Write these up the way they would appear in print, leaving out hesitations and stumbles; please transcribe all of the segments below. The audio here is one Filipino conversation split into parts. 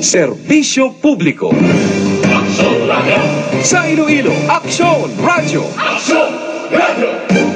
Serbisyo publiko. Aksyon Radio! Sa Iloilo, Aksyon Radio! Aksyon Radio!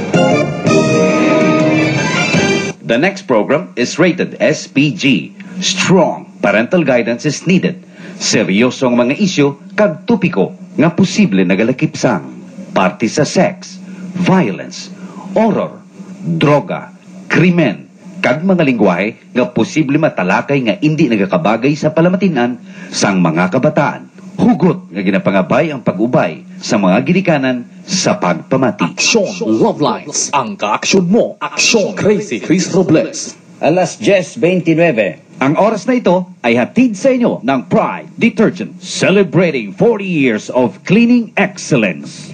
The next program is rated SPG. Strong parental guidance is needed. Seryoso ang mga isyu kag tupiko nga posible nagalakipsang. Parte sa sex, violence, horror, droga, krimen, kag mga lingwahe nga posible matalakay nga hindi nagakabagay sa palamatinan sang mga kabataan. Hugot nga ginapangabay ang pag-ubay sa mga ginikanan sa pagpamati. Aksyon Love Lines. Ang kaaksyon mo. Aksyon Crazy Chris Robles. Alas 10:29. Ang oras na ito ay hatid sa inyo ng Pride Detergent, celebrating 40 years of cleaning excellence.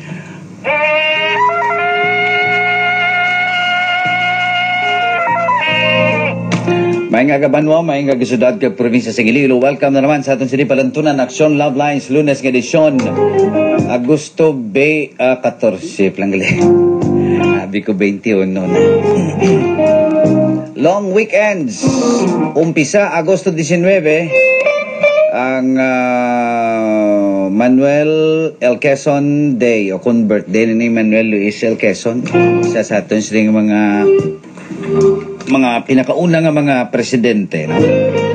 May nga kabanwa, may nga kasyudad kag probinsya sa Iloilo. Welcome na naman sa atong sinipalantunan Aksyon Love Lines, Lunes nga edisyon, Agosto 14 lang gali. Sabi ko 21 na. Long weekends. Umpisa Agosto 19 ang Manuel L. Quezon Day o kung birthday ni Manuel Luis L. Quezon. Isa sa aton silang mga pinakauna nga mga presidente, no?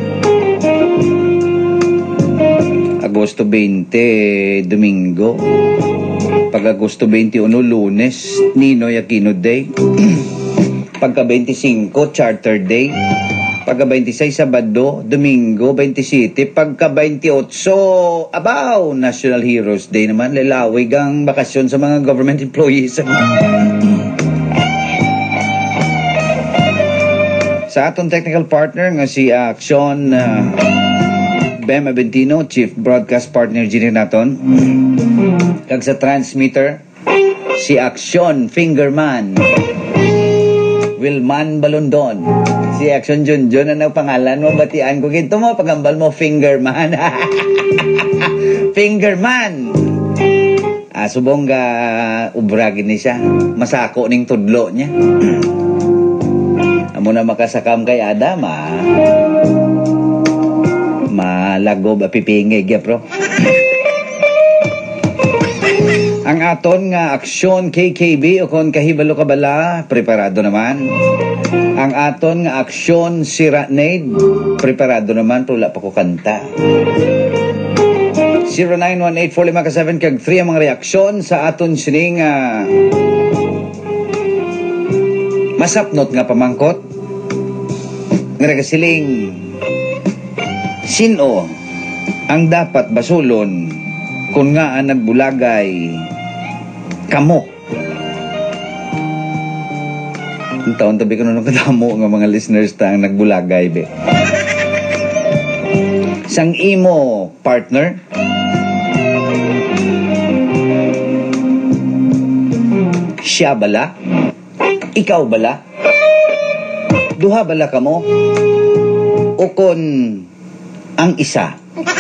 Agosto 20 Domingo, pag Agosto 21 Lunes Ninoy Aquino Day, pagka 25 Charter Day, pagka 26 Sabado, Domingo 27, pagka 28 abaw National Heroes Day naman, lalawig ang bakasyon sa mga government employees. Sa atong technical partner nga si Aksyon Bem Aventino, Chief Broadcast Partner Engineer naton. Kag sa transmitter si Aksyon Fingerman Wilman Balondon. Si Aksyon Junjun, ano pangalan mo? Batian ko ginto mo, pagambal mo Fingerman. Fingerman. Subong ga ubragin ni siya. Masako ning tudlo niya. Amo na makasakam kay Adam, malagob apipingig ya, bro. Ang aton nga aksyon KKB o kon kahibalo ka bala, preparado naman. Ang aton nga aksyon Siranade, preparado naman, pero wala pa ko kanta. 0918-45-7 kag 3 ang mga reaksyon sa aton sining masapnot nga pamangkot. Nagasiling, sino ang dapat basulon kung nga ang nagbulagay kamo? Ang taon tabi ko nung kadamo nga mga listeners ta ang nagbulagay, be. Sang imo partner, siya bala? Ikaw bala? Duha bala kamo? O kon ang isa?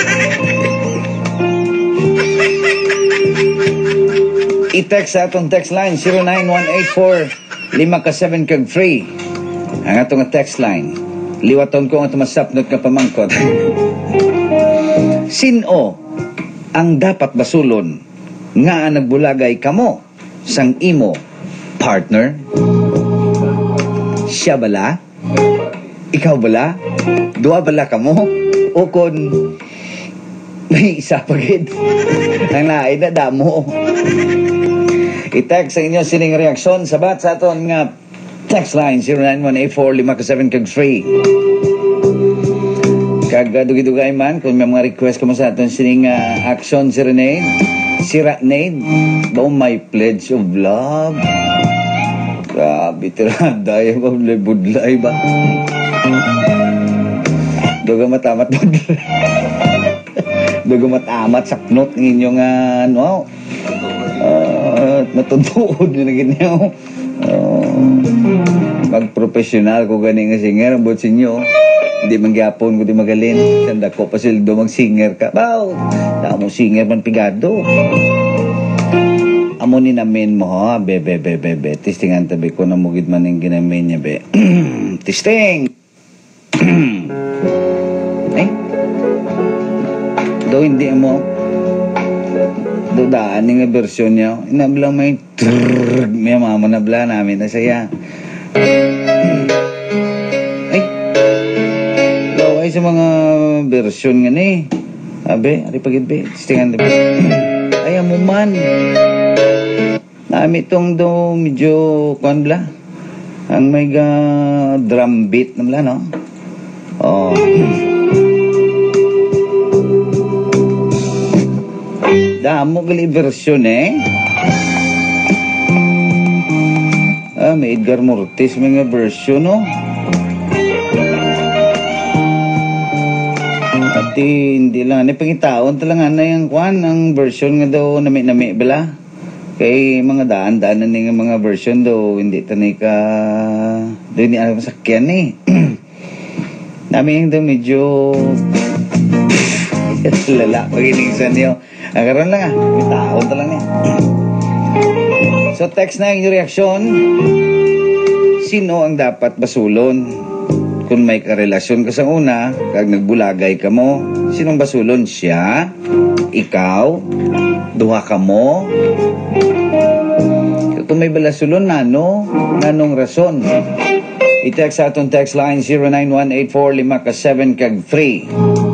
I-text sa atong text line 09184-5-7 kag free. Ang atong text line. Liwaton ko ang tumasapnot ka pamangkot. Sino ang dapat basulon nga nagbulagay kamo sang imo partner? Siya bala? Ikaw bala? Dua bala kamo? O kon may isa pagid? Ang lain na damo. I-text sa inyo sining reaksyon sabat sa aton nga text line 09184-5-7 kag free. Kag dugay-dugay man kung may mga request ko mo sa aton sining action Siranade ba my pledge of love. Grabe, tirada yung budlay ba? Duga matamat budlay. Duga matamat saknot ng inyong natutuod nyo na ganyan. Mag-professional ko ganing nga singer ang botsin nyo. Hindi mangyapon ko di magalin. Tanda ko pa sildo mag-singer ka. Bao, mo singer man pigado. Amo ni namin mo ha, bebe. Testingan tabi ko na mugid man yung ginamin niya, be. Testing! Ay? daw hindi mo daan nga version niya. Inabla may trrrr, may mama nabla namin na saya. Ay, laway sa mga version nga ni. Abe, ari pagid be, tistingan be. Ay, amo man. Nami tong do medyo kuan bla. Ang may drum beat na bla, no? Oh. Damo gali version may Edgar Mortis mga version, no? Ati hindi lang ni pangitaon talangan na yung kwan ang version nga daw nami bala. Kay mga daan-daan na nga mga version daw hindi tanay ka daw ni alam sakyan Nami yung daw medyo lala paginingsan niyo. Karon lang may taon ta lang So text na yung reaksyon. Sino ang dapat basulon? Kung may karelasyon ka sa una, kag nagbulagay ka mo, sinong basulon? Siya? Ikaw? Duha ka mo? Kung may balasulon, nanong rason? I-text sa atong text line 09184 kag 3.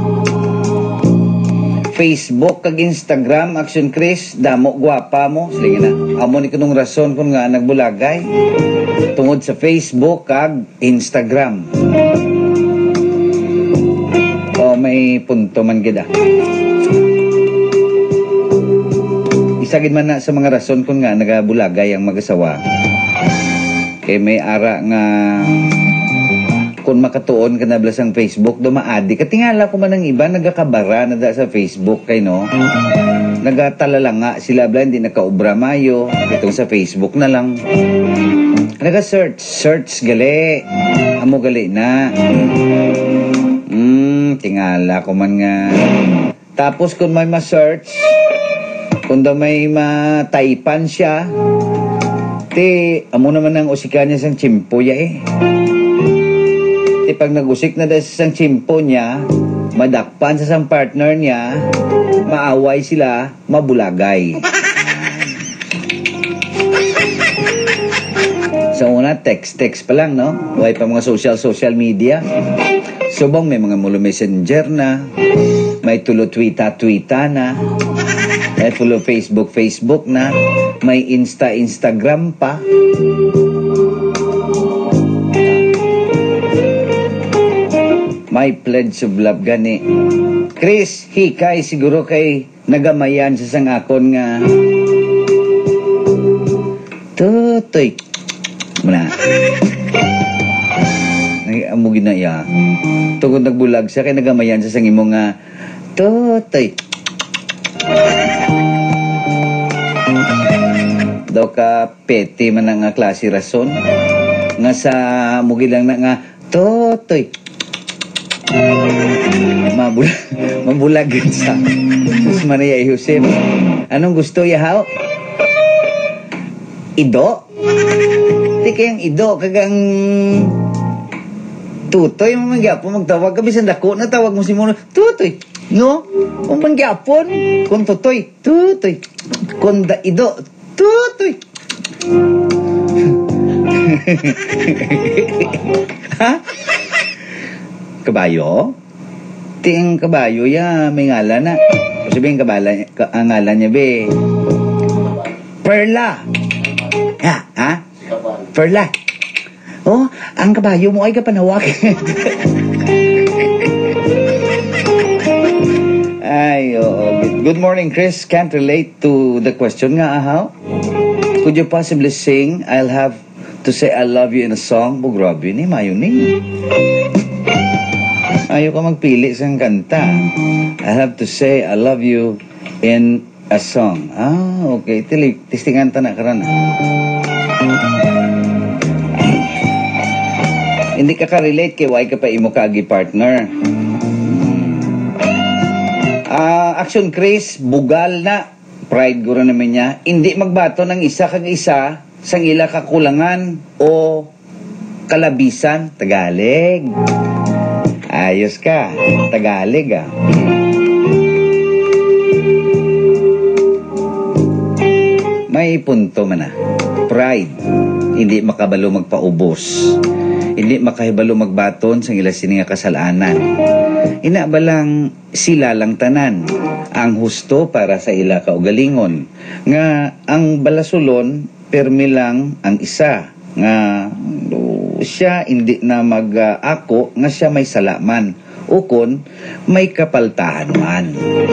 Facebook kag Instagram, Action Chris, damo gwapa mo. Sige na. Amo ni kanong rason kung nga nagbulagay. Tungod sa Facebook kag Instagram. O may punto man gid. Isagid man na sa mga rason kung nga nagabulagay ang mag-asawa. Kay may ara nga kung makatuon ka na blasang Facebook, dumaadi. Katingala ko man ng iba, nagakabara na da sa Facebook kay no. Nagatalala nga sila bla, hindi nakaubra mayo. Itong sa Facebook na lang. Search gali. Amo gali na. Tingala ko man nga. Tapos kung may ma-search, kung daw may mataipan siya, amo naman ang usika niya sang chimpo ya pag nag-usik na dahil sa isang chimpo niya, madakpan sa isang partner niya, maaway sila, mabulagay. So una, text pa lang, no? Huwag pa mga social media. Subong may mga mulo messenger na, may tulo tweeta na, may tulo Facebook na, may Instagram pa. May pledge of love gani. Chris, hikay siguro kay nagamayan sa sang akon nga tutoy. Muna. Amo ginaya. Tungod nagbulag sa kay nagamayan sa sang imo nga tutoy. Daw ka peti man nga klase rason nga sa mugilang na nga tutoy. Mabulagan sa Maria Jose. Anong gusto yahaw? Ido? Di kayang ido kagang tutoy mo mangyapon magtawag ka bisan dako na tawag mo si Mono tutoy no? Kung mangyapon kung tutoy kung ido tutoy ha? Kabayo? Ting kabayo ya may ngalan na. Sabihin ang ngalan niya be. Perla. Ha? Perla. Oh, ang kabayo mo ay kapanawak. Ay, good morning, Chris. Can't relate to the question nga, ahaw. Could you possibly sing I'll Have to Say I Love You in a song? Grabe ni, mayo ni. Ayaw ka magpili sa kanta. I have to say I love you in a song. Okay. Tistingan ta na karan. Hindi ka ka-relate kay why ka pa imo kagi partner. Action Chris, bugal na. Pride guro naman niya. Hindi magbato ng isa kag isa sang ila kakulangan o kalabisan. Tagalog. Ayos ka. Tagalog may punto man na. Pride, hindi makabalo magpaubos. Hindi makahibalo magbaton sa ila sini nga kasalanan. Ina ba lang sila lang tanan ang husto para sa ila kaugalingon. Nga ang balasulon, permi lang ang isa. Nga siya hindi na mag-ako nga siya may salaman. Ukon, may kapaltahan man.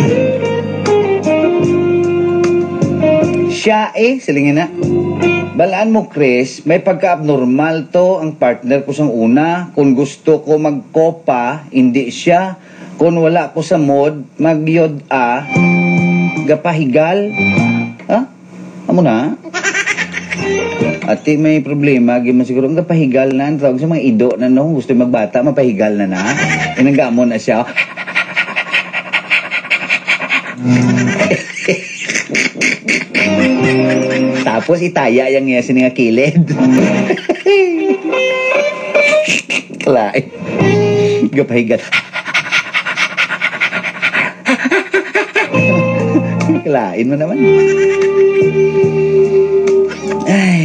Siya silingin na. Balaan mo, Chris, may pagka-abnormal to ang partner ko sang una. Kung gusto ko magkopa, hindi siya. Kung wala ko sa mood, magyod gapahigal. Ha? Amo na? Ati may problema, giman siguro ang gapahigal na. Tawag sa mga ido na no, gusto magbata, mapahigal na na. Inangga mo na siya. Tapos itaya yung nga sininga kilid. Kalay. Gapahigal. Kalain mo naman. Ay.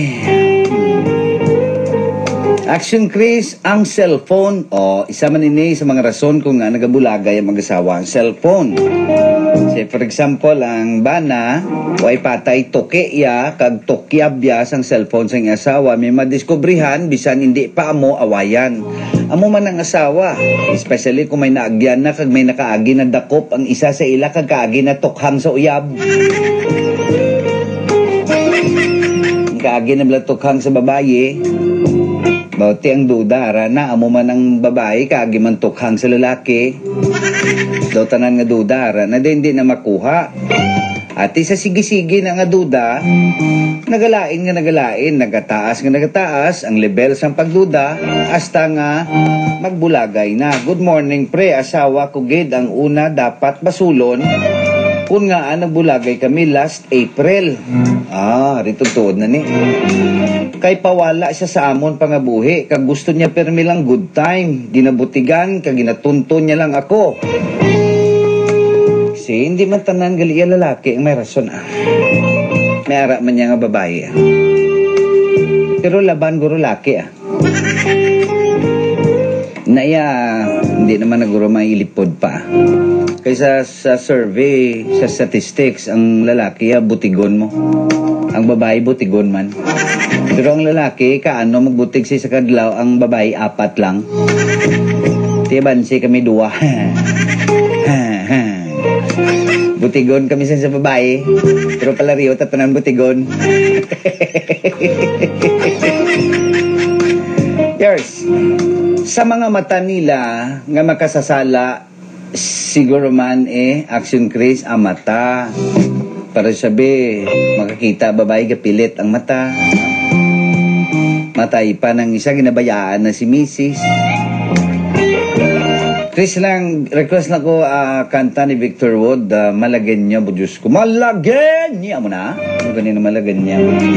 Action, Chris, ang cellphone. Isa man ini sa mga rason kung nga nagabulagay ang mag-asawa ang cellphone. Say, for example, ang bana, way patay toke ya, kag tokyabya sang cellphone sang asawa, may madiskubrihan, bisan hindi pa amo awayan. Amo man ang asawa, especially kung may naagyan na, kag may nakaagi na dakop, ang isa sa ila, kag kaagi na tokhang sa uyab. Ang kaagi na bala tokhang sa babaye, bauti ang duda, na amo man ang babae, kaagi man tokhang sa lalaki. Daw tanan nga duda, na hindi na makuha. At isa sige-sige na nga duda, nagalain, nagataas ang level sa pagduda, hasta nga magbulagay na. Good morning, pre, asawa ko gid, ang una dapat basulon, kung nga nagbulagay kami last April. Rito tuod na ni. Kay pawala siya sa amon pangabuhi, kag gusto niya permi lang good time, ginabutigan, kag ginatunto niya lang ako. Kasi hindi man tanan gali lalaki ang may rason May ara man niya nga babae Pero laban guro laki Naya, hindi naman naguro mailipod pa. Kaysa sa survey, sa statistics, ang lalaki butigon mo. Ang babae butigon man. Pero ang lalaki, kaano magbutig siya sa kadlaw, ang babae 4 lang. Tiyabansi kami 2. Butigon kami sa babae. Pero pala Rio, tatanan butigon. Yours. Sa mga mata nila nga makasasala, siguro man action Chris ang mata. Para sabi, makakita babae gapilit ang mata. Matay pa ng isang ginabayaan na si Mrs. Chris lang, request na ko kanta ni Victor Wood, Malagueña, Diyos ko. Malagueña mo na? Ano ganyan na Malagueña?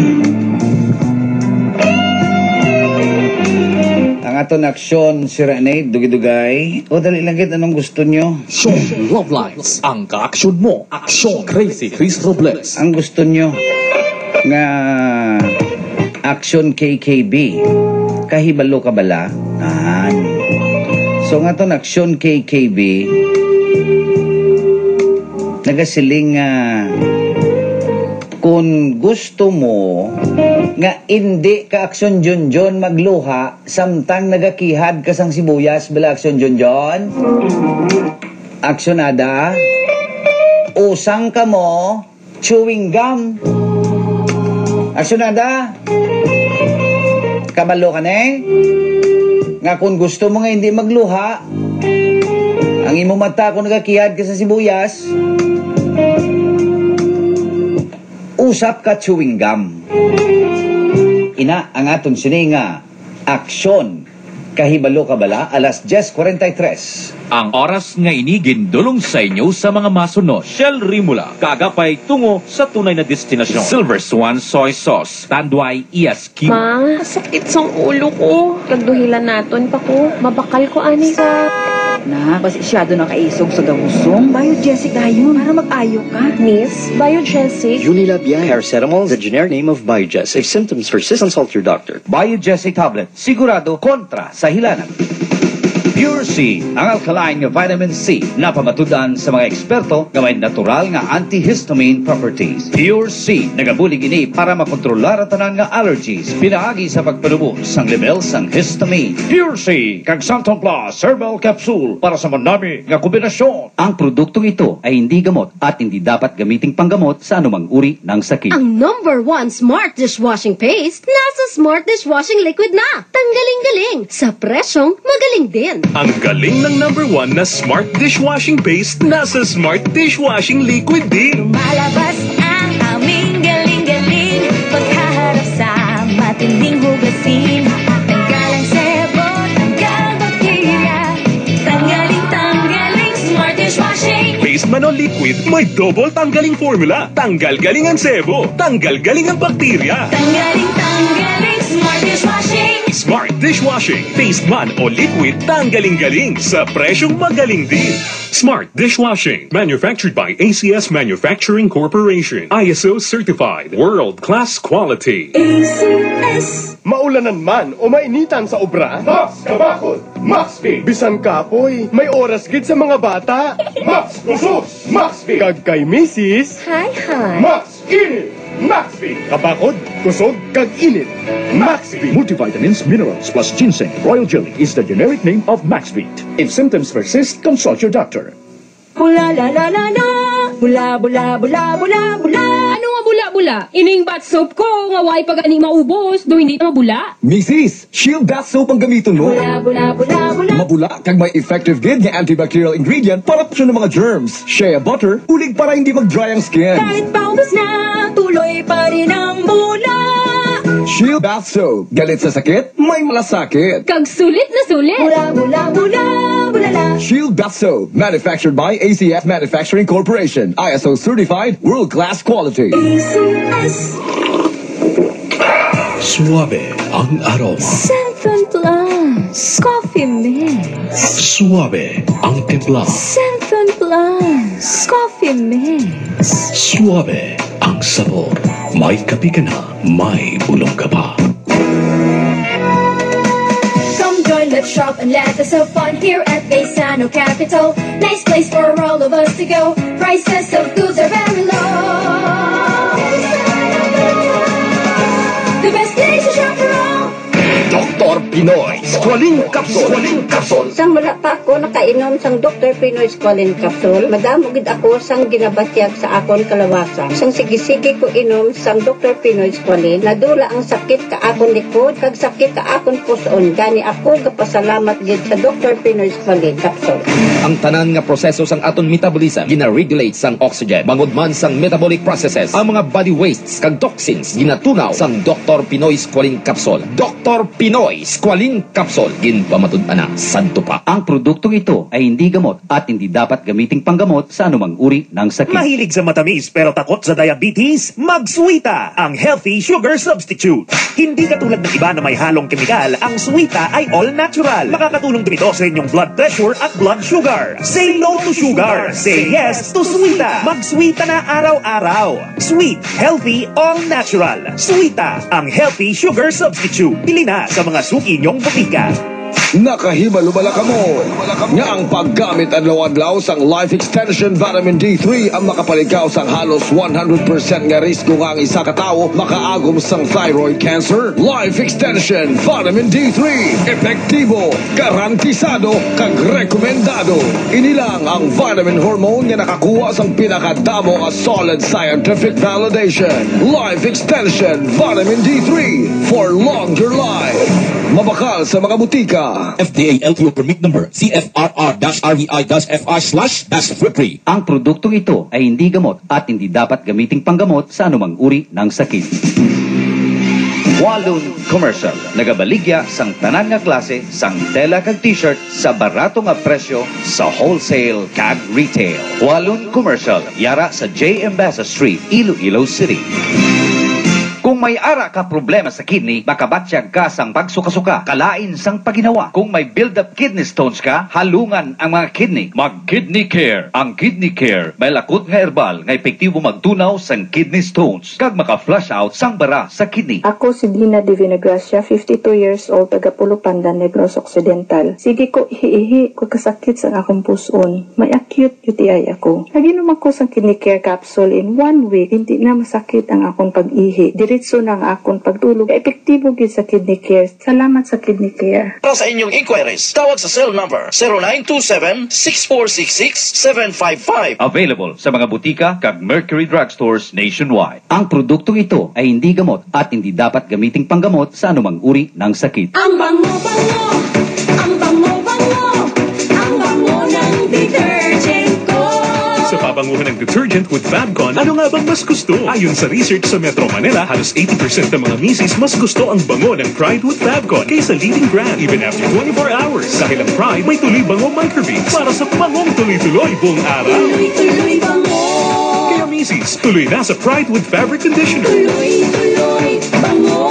Ang aton aksyon, si Renee, dugay-dugay. Dali lang kit, anong gusto nyo? Aksyon Love Lives. Ang ka-aksyon mo. Aksyon Crazy Chris Robles. Ang gusto nyo nga action KKB. Kahibalo ka bala? So nga aton aksyon KKB, nagasiling kung gusto mo nga hindi ka aksyon Junjon magluha samtang nagakihad ka sang sibuyas bala aksyon Junjon, aksjonada, usang ka mo chewing gum, aksjonada, kabalo ka nga kung gusto mo nga hindi magluha, ang imo mata kung nagakihad ka sa sibuyas, usap ka chewing gum. Ina ang aton sininga aksyon kahibalo ka bala, 10:43. Ang oras nga inigin dulong sa inyo sa mga masunod. Shell Rimula, kagapay tungo sa tunay na destinasyon. Silver Swan Soy Sauce, Tanduay ESQ. Ma, sakit sang ulo ko. Kagduhilan naton pa ko. Mabakal ko ani sa... Na, masyado na kaisog sa gawusong. Biogesic dayon, para mag-ayo ka. Miss, Biogesic. Unilab paracetamol is the generic name of Biogesic. If symptoms persist, consult your doctor. Biogesic tablet, sigurado kontra sa hilanat. Pure C, ang alkaline nga vitamin C na pamatudan sa mga eksperto nga may natural nga antihistamine properties. Pure C, nagabulig ini para makontrolar ang tanan nga allergies, pinaagi sa pagpanubos sang level sang histamine. Pure C, kag Santon Plus Herbal Capsule para sa manami nga kombinasyon. Ang produktong ito ay hindi gamot at hindi dapat gamiting panggamot sa anumang uri ng sakit. Ang #1 Smart Dishwashing Paste nasa Smart Dishwashing Liquid na. Tanggaling-galing sa presyong magaling din. Ang galing ng #1 na Smart Dishwashing Paste nasa Smart Dishwashing Liquid din. Malabas ang aming galing-galing paghaharap sa matinding hugasin. Tanggal ang sebo, tanggal bakterya. Tanggaling, Smart Dishwashing. Paste man o liquid, may double tanggaling formula. Tanggal galing ang sebo, tanggal galing ang bakterya. Tanggaling, Smart Dishwashing. Smart Dishwashing. Paste man o liquid, tanggaling-galing sa presyong magaling din. Smart Dishwashing. Manufactured by ACS Manufacturing Corporation. ISO certified. World-class quality. ACS. Maulanan man o mainitan sa obra, Max Kabakod, Max Pig. Bisan kapoy, may oras gid sa mga bata. Max Kusos, Max Pig. Kag kay Mrs. Hi. Max Init, Max Pig. Kabakod, kusog, kag init. Max Pig. Multivitamins, minerals plus ginseng. Royal Jelly is the generic name of Maxvit. If symptoms persist, consult your doctor. Bula la la la la. Bula bula bula bula bula. Ano nga bula-bula? Ining bath soap ko nga way pag ani maubos, do hindi na mabula. Mrs. Shield Bath Soap ang gamiton mo. Bula bula bula bula. Mabula kag may effective gid nga antibacterial ingredient para po ng mga germs. Shea butter, ulig para hindi mag-dry ang skin. Kahit paubos na, tuloy pa rin ang bula. Shield Bath Soap. Galit sa sakit, may malasakit. Kag sulit na sulit. Bula bula bula bula la. Shield Bath Soap. Manufactured by ACF Manufacturing Corporation. ISO certified, world-class quality. ACS. Suave ang aroma. Santon Plus. Coffee Mix. Suave ang timpla. Santon Plus. Coffee Mix. Suave ang sabor. May kape ka na, may bulong ka pa. Come join, let's shop and let us have fun here at Baysano Capital. Nice place for all of us to go. Prices of goods are very low. The best place to shop for all. Dr. Pinoy, Squalene Capsule. Sang wala pa ako nakainom sang Dr. Pinoy Squalene Capsule, madamo gid ako sang ginabatyag sa akon kalawasan. Sang sige-sige ko inom sang Dr. Pinoy Squalene, nadula ang sakit ka akon likod, kag sakit ka akon puson. Gani ako gapasalamat gid sa Dr. Pinoy Squalene Capsule. Ang tanan nga proseso sang aton metabolism gina-regulate sang oxygen, bangod man sang metabolic processes, ang mga body wastes kag toxins ginatunaw sang Dr. Pinoy Squalene Capsule. Dr. Pinoy Squalene Capsule, ginpamatud-an na sadto pa. Ang produktong ito ay hindi gamot at hindi dapat gamiting panggamot sa anumang uri ng sakit. Mahilig sa matamis pero takot sa diabetes? Mag-Suita, ang healthy sugar substitute. Hindi katulad ng iba na may halong kemikal, ang Suita ay all natural. Makakatulong din ito sa inyong blood pressure at blood sugar. Say no to sugar. Say yes to Suita. Mag-Suita na araw-araw. Sweet, healthy, all natural. Suita, ang healthy sugar substitute. Pili na sa mga suki nyong butika. Nakahibalo-bala ka mo nga ang paggamit adlaw-adlaw sang Life Extension Vitamin D3 ang makapalikaw sang halos 100% nga risiko nga ang isa ka tawo makaagom sang thyroid cancer. Life Extension Vitamin D3, epektibo, garantisado, kag rekomendado. Inilang ang vitamin hormone nga nakakuha sang pinakadamo nga solid scientific validation. Life Extension Vitamin D3 for longer life. Mabakal sa mga butika. FDA LTO permit number CFRR-RVI-FR/-3. Ang produktong ito ay hindi gamot at hindi dapat gamiting panggamot sa anumang uri ng sakit. Walon Commercial, nagabaligya sang tanan nga klase sang tela kag t-shirt sa barato nga presyo sa wholesale kag retail. Walon Commercial, yara sa J. Embasa Street, Iloilo City. Kung Kung may ara ka problema sa kidney, makabatsyag ka sang pagsuka-suka, kalain sang paginawa. Kung may build-up kidney stones ka, halungan ang mga kidney. Mag-Kidney Care. Ang Kidney Care may lakot nga herbal nga epektibo magtunaw sang kidney stones kag maka-flush out sang bara sa kidney. Ako si Dina de Vinagracia, 52 years old, taga Pulo Pandan, Negros Occidental. Sige ko ihi ko kasakit sa akong puson. May acute UTI ako. Naginom ako sa Kidney Care capsule in 1 week. Hindi na masakit ang akong pag-ihi. Diretso na ang akong pagtulog. Epektibo gid sa Kidney Care. Salamat sa Kidney Care. Para sa inyong inquiries, tawag sa cell number 0927-6466-755. Available sa mga butika kag Mercury Drugstores nationwide. Ang produktong ito ay hindi gamot at hindi dapat gamiting panggamot sa anumang uri ng sakit. Ang bango-bango, ang bango-bango, ang bango ng detergent ko. Sa pabanguhan ng detergent with Fabcon, ano nga bang mas gusto? Ayon sa research sa Metro Manila, halos 80% ng mga misis mas gusto ang bango ng Pride with Fabcon kaysa leading brand even after 24 hours. Dahil ang Pride may tuloy bango microbeads para sa bangong tuloy-tuloy buong araw. Tuloy-tuloy bango. Kaya misis, tuloy na sa Pride with Fabric Conditioner. Tuloy-tuloy bango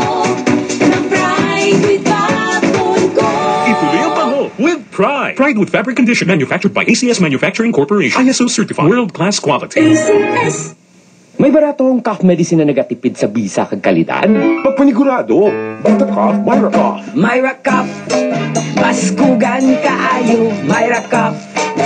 ng Pride with Fabcon ko. Ituloy ang bango with Pride. Pride with Fabric Conditioner, manufactured by ACS Manufacturing Corporation. ISO certified. World-class quality. ACS. May baratong cough medicine na nagatipid sa bisa kag kalidad? Pagpanigurado, basta cough, Myra Cough. Myra Cough, baskugan kaayo. Myra Cough,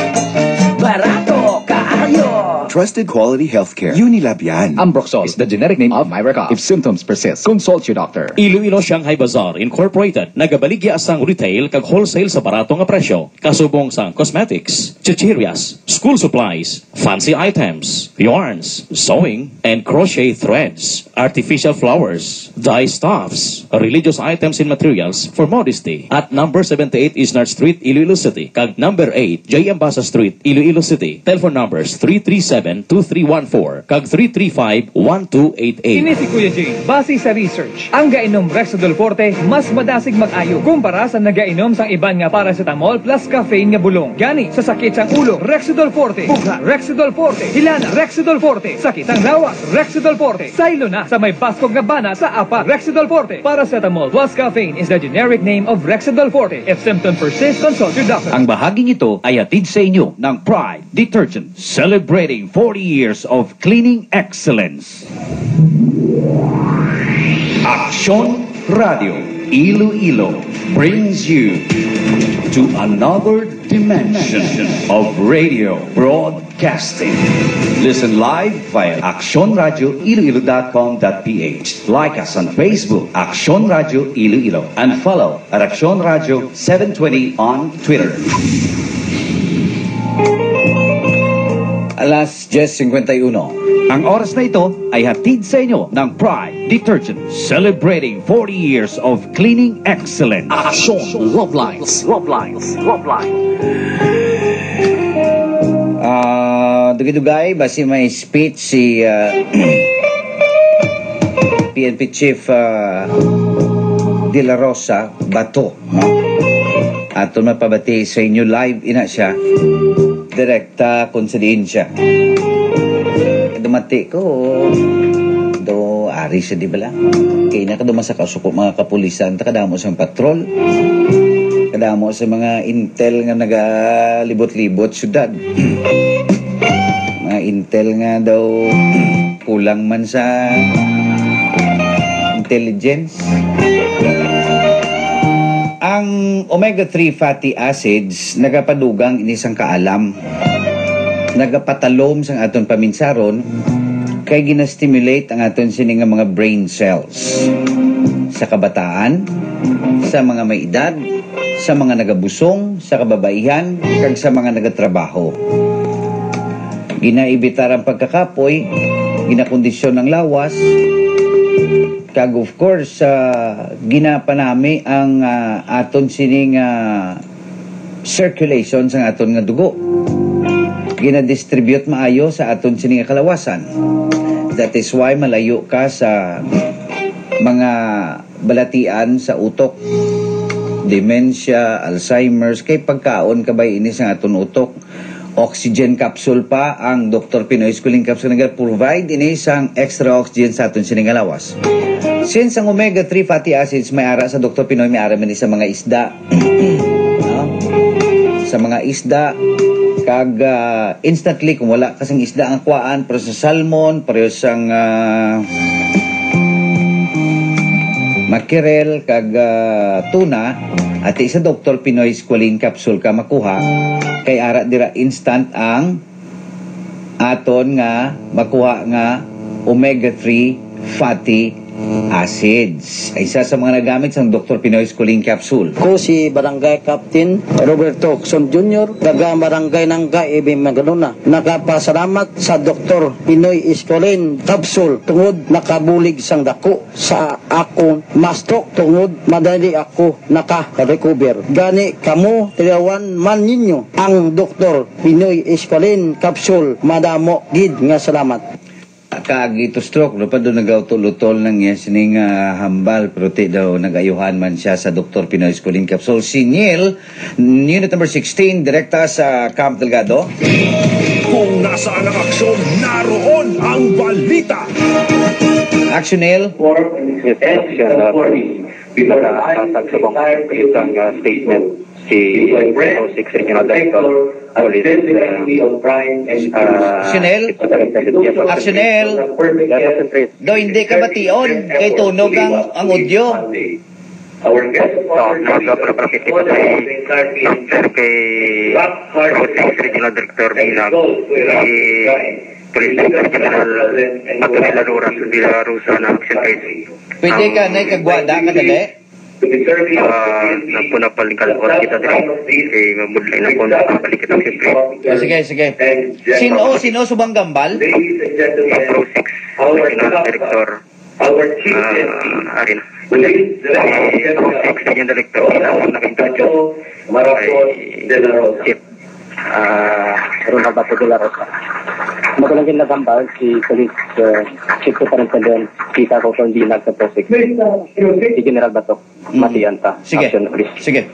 barato kaayo. Trusted quality healthcare. Unilab yan. Ambroxol is the generic name of Myra Cough. If symptoms persist, consult your doctor. Iloilo Shanghai Bazaar Incorporated nagabaligya sang retail kag wholesale sa barato nga presyo kasubong sang cosmetics, chichirias, school supplies, fancy items, yarns, sewing and crochet threads, artificial flowers, dye stuffs, religious items and materials for modesty at number 78 Isnard Street, Iloilo City kag number 8 J. Ambasa Street, Iloilo City. Telephone numbers 337-2314 kag 335-1288. Kini si Kuya Jane, base sa research, ang gainom Rexidol Forte mas madasig mag-ayo kumpara sa nagainom sang iban nga paracetamol plus caffeine nga bulong. Gani sa sakit sang ulo, Rexidol Forte. Bugha, Rexidol Forte. Hilana, Rexidol Forte. Sakit ang lawas, Rexidol Forte. Saylo na sa may baskog nga bana sa apa, Rexidol Forte. Paracetamol plus caffeine is the generic name of Rexidol Forte. If symptoms persist, consult your doctor. Ang bahaging ito ay hatid sa inyo ng Pride Detergent, celebrating 40 years of cleaning excellence. Aksyon Radio Iloilo brings you to another dimension of radio broadcasting. Listen live via actionradioiloilo.com.ph. Like us on Facebook, Aksyon Radio Iloilo, and follow at Aksyon Radio 720 on Twitter. Alas 10:51. Ang oras na ito ay hatid sa inyo ng Pride Detergent, celebrating 40 years of cleaning excellence. Aksyon, Love Lines. Love Lines. Love Lines. Dugay-dugay, basi may speech si PNP Chief De La Rosa Bato, no? Ato mapabati sa inyo live ina siya. Direkta konsidensya. Dumati ko do ari siya di bala. Kaya nakaduma sa kasuko mga kapulisan, takadamo sa patrol. Kadamo sa mga intel nga nagalibot-libot syudad. Mga intel nga daw kulang man sa intelligence. Ang omega-3 fatty acids nagapadugang inisang kaalam. Nagapatalom sang aton paminsaron kay ginastimulate ang aton sini nga mga brain cells sa kabataan, sa mga may edad, sa mga nagabusong, sa kababaihan, kag sa mga nagatrabaho. Ginaibitar ang pagkakapoy, ginakondisyon ng lawas, kag of course, ginapanami ang aton sining circulation sa aton nga dugo. Ginadistribute maayo sa aton sining nga kalawasan. That is why malayo ka sa mga balatian sa utok, dementia, Alzheimer's, kay pagkaon kabay ini sa aton utok oxygen capsule pa ang Dr. Pinoy Schooling Capsule nag-provide ini sang extra oxygen sa aton siningalawas. Since ang omega-3 fatty acids may ara sa Dr. Pinoy, may ara man sa mga isda. No? Sa mga isda, kag instantly, kung wala kasing isda ang kuwaan, pero sa salmon, pero sang mackerel, kag tuna, at sa Dr. Pinoy Schooling Capsule ka makuha, kay ara dira instant ang aton nga makuha nga omega-3 fatty acids. Ay isa sa mga nagamit sa Dr. Pinoy Schooling Capsule. Ko si Barangay Captain Roberto Okson Jr. Daga Barangay Nangga Ibig Magalona. Nakapasalamat sa Dr. Pinoy Schooling Capsule tungod nakabulig sang dako sa akong mastok tungod madali ako naka-recover. Gani kamo tilawan man ninyo ang Dr. Pinoy Schooling Capsule. Madamo gid nga salamat. Kag ito stroke, no pa doon nagautol-utol ng sining hambal, pero ti daw nagayuhan man siya sa Dr. Pinoy Schooling Capsule. Si Neil, Unit number 16, direkta sa Camp Delgado. Kung nasaan ang aksyon, naroon ang balita. Action, Neil. Yes, action. Nakasag sa bang isang statement si 06 Regional Director Police Actionel, Actionel, do hindi ka bation kay tunog ang audio. Nagpaprapit ito kay 06 Regional Director Binag si Police General Matulila Loras Villarosa na action case. Pwede ka na ikagwada ka dali? Nagpunapalikan ko kita dito kay mabudlay na po nakapalikat ang siyempre. Sige. Sino subang gambal? Pro 6 Regional Director Arena. Pro 6 Regional Director na naka-introduce ay Chief Ronald Bato de la Rosa. Magalang ginagambal si Police Chief Superintendent Kita Cotton Binag sa Pro 6 si General Bato Matianta. Sige.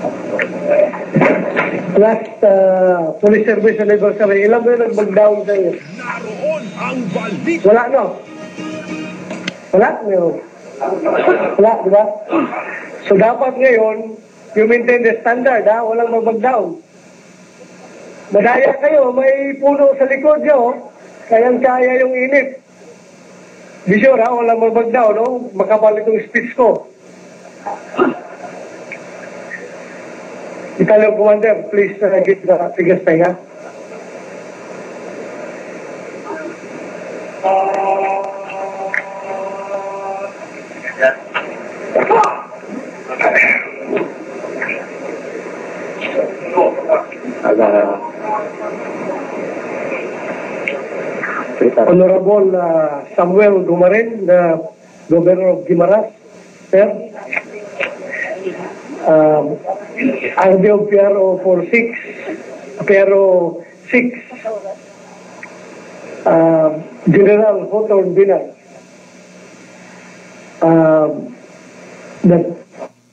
Last police service anniversary, ilang ba nag-down sa iyo? Naroon ang balita. Wala, no? Wala, meron. Wala, di ba? So dapat ngayon, you maintain the standard, ha? Walang mag-down. Madaya kayo, may puno sa likod nyo, kayang-kaya yung init. Di sure, ha? Walang mag-down, no? Makapal itong speech ko. Italian Commander, please get the figures tayo, ha? Honorable Samuel Gumarin, the Governor of Guimaras, sir. RDO Piero 46, Piero 6, General Hawthorne Binag, the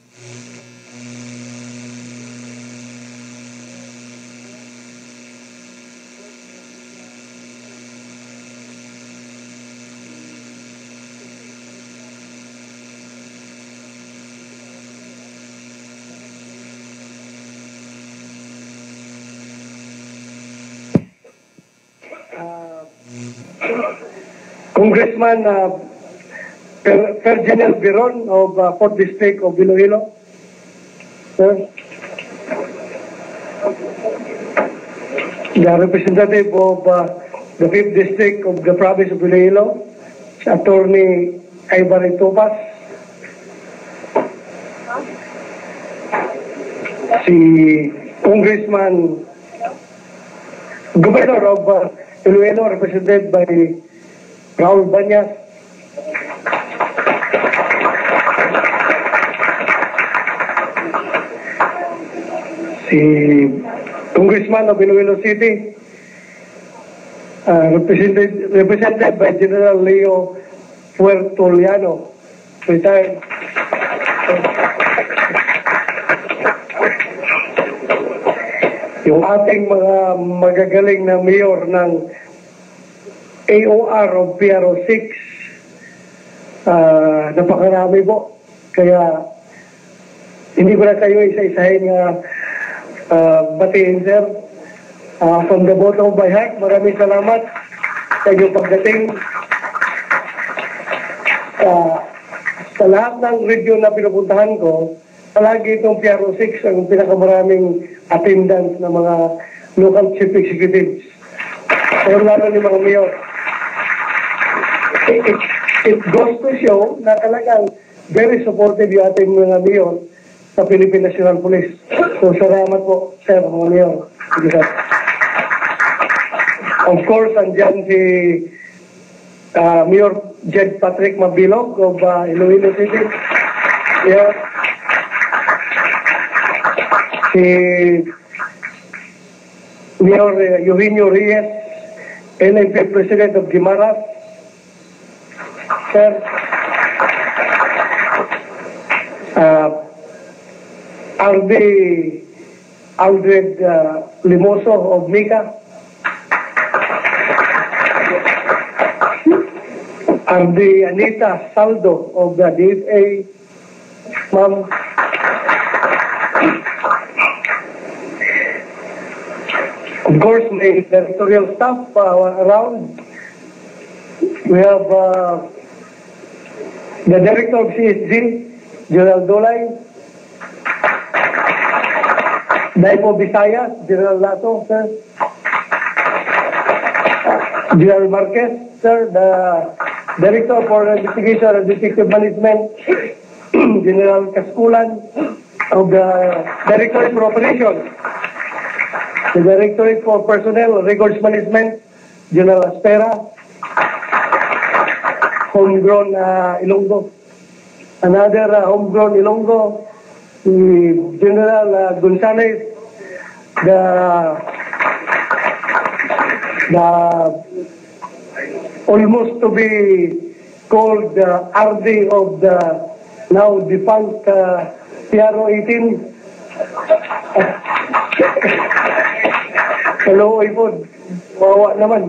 Congressman Ferdinand Biron of 4th District of Iloilo. Sir. The representative of the 5th District of the province of Iloilo, Attorney Ibarri Topas. Si Congressman Governor of Iloilo, represented by Raul Banyas. Si Congressman of Iloilo City, represented by General Leo Puertoliano, retired. yung ating mga magagaling na mayor ng AOR o PRO 6, napakarami po. Kaya hindi ko na kayo isa-isahin batiin, sir. From the bottom of my heart, maraming salamat sa inyong pagdating. Sa lahat ng region na pinupuntahan ko, palagi itong PRO 6 ang pinakamaraming attendance ng mga local chief executives. Pero lalo ni mga mayor. It goes to show na talagang very supportive yung ating mga mayor sa Philippine National Police. So, salamat po, sir, mga mayor. Of course, andyan si Mayor Jed Patrick Mabilog of Iloilo City. Yeah. Si Mayor Eugenio Reyes, NFP President of Guimaras. Sir, Aldred Limoso of Mica. Anita Saldo of the DFA. Ma'am. Of course, may territorial staff around. We have the Director of CSG, General Dolay. Daipo Visayas, General Lato, sir. General Marquez, sir. The Director for Investigation and Detective Management, General Kaskulan of the Directorate for Operations. The Directorate for Personnel Records Management, General Aspera. Homegrown Ilonggo. Another homegrown Ilonggo, General Gonzalez, the almost to be called the RD of the now defunct PRO 18. Hello, Ipod. Wawa naman.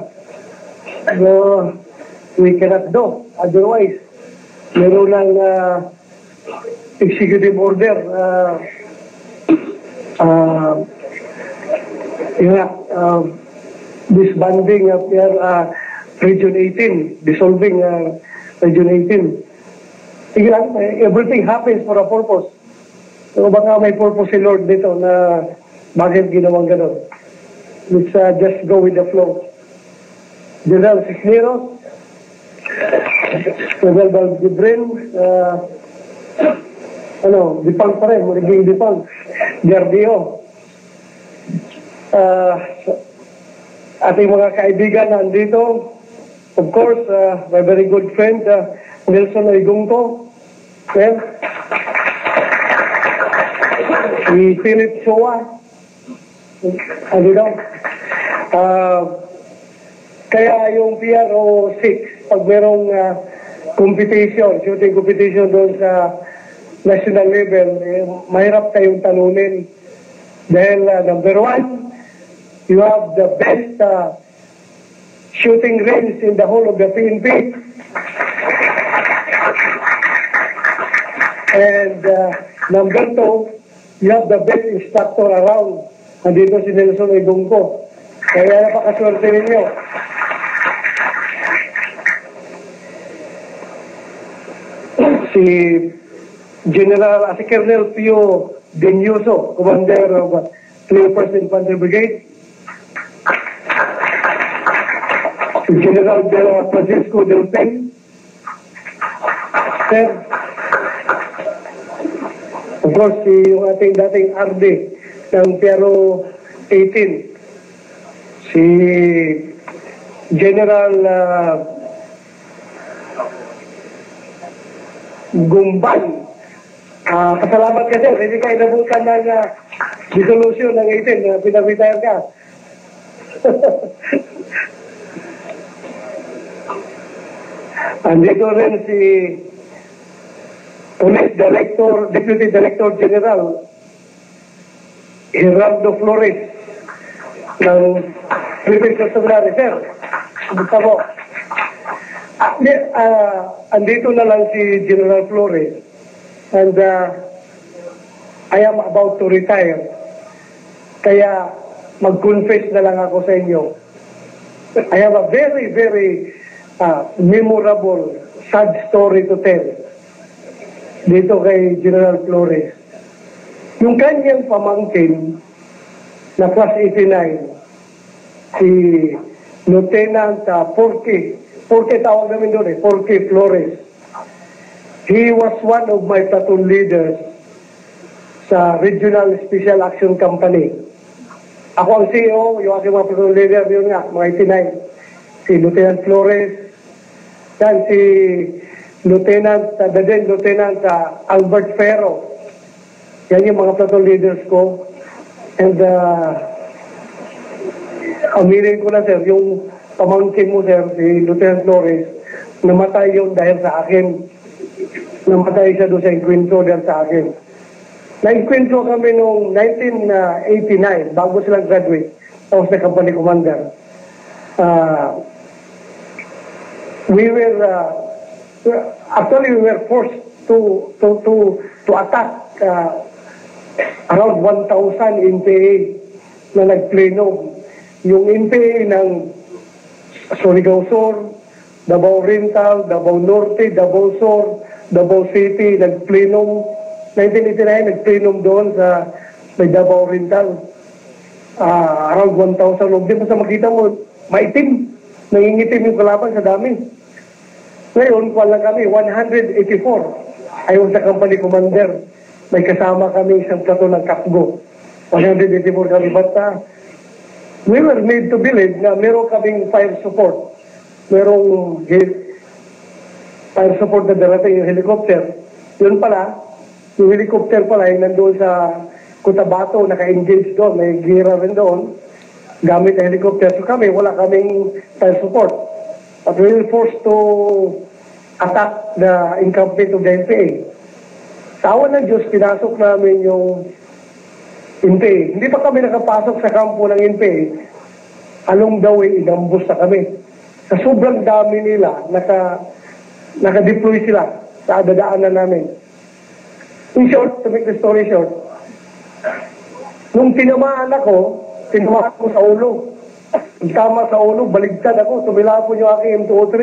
We cannot do. Otherwise, meron ng executive order. Disbanding of Region 18, dissolving Region 18. Sige lang, everything happens for a purpose. So baka may purpose si Lord dito na bakit ginawang gano'n. Let's just go with the flow. General Cisneros, General Valgibrin, Dipang pa rin, magiging Dipang, Gardio. Ating mga kaibigan nandito, of course, my very good friend, Nelson Oigungco, si Philip Shoa, kaya yung PRO 6, pag merong competition, shooting competition doon sa national level, mahirap kayong talunin. Dahil number one, you have the best shooting range in the whole of the PNP. And number two, you have the best instructor around. Nandito si Nelson Oigungco. Kaya napakaswerte ninyo. Si General Colonel Pio Denyuso, Commander of 3rd Infantry Brigade. Si General Francisco Del Pen. Sir, of course, yung ating dating RD ng PRO 18. Si General Gumban. Pasalamat ka, sir. Hindi ka inabutan ng resolution ng 18 na pinag-retire ka. Andito rin si Police Director, Deputy Director General Gerardo Flores. ng Philippine Constabulary. Sir, gusto mo. Andito na lang si General Flores and I am about to retire. Kaya mag-confess na lang ako sa inyo. I have a very, very memorable, sad story to tell dito kay General Flores. Yung kanyang pamangkin na class 89, si Lieutenant Porky tawag namin doon Porky Flores. He was one of my platoon leaders sa Regional Special Action Company. Ako ang CEO, yung aking mga platoon leader, yun nga, mga 89. Si Lieutenant Flores, yan si Lieutenant Albert Ferro. Yan yung mga platoon leaders ko. And aminin ko na sir, yung pamangkin mo sir, si Lieutenant Flores, namatay yun dahil sa akin. Namatay siya doon sa enkwentro dahil sa akin. Na-enkwentro kami noong 1989, bago silang graduate. Tapos na company commander. We were forced to attack around 1,000 NPA na nagplenom. Yung NPA ng Surigao Sur, Davao Oriental, Davao Norte, Davao Sur, Davao City, nagplenom. 1989, nagplenom doon sa may Davao Oriental. Around 1,000. Huwag din mo sa makita mo, maitim. Nangingitim yung kalaban sa dami. Ngayon, kuwan lang kami, 184. I was the company commander. May kasama kami isang platoon ng Kapgo. 184 kami. But we were made to believe na meron kaming fire support. Merong fire support na darating yung helicopter. Yun pala, yung helicopter pala yung nandun sa Cotabato, naka-engage doon. May gira rin doon. Gamit ang helicopter. So kami, wala kaming fire support. But we were forced to attack the encampment of the NPA. Sa awan ng Diyos, pinasok namin yung NPA. Hindi pa kami nakapasok sa kampo ng NPA. Along the way, inambus na kami. Sa sobrang dami nila, naka-deploy sila sa dadaanan namin. In short, to make the story short, nung tinamaan ko sa ulo. Tama sa ulo, baligtad ako, tumilapon yung aking M203.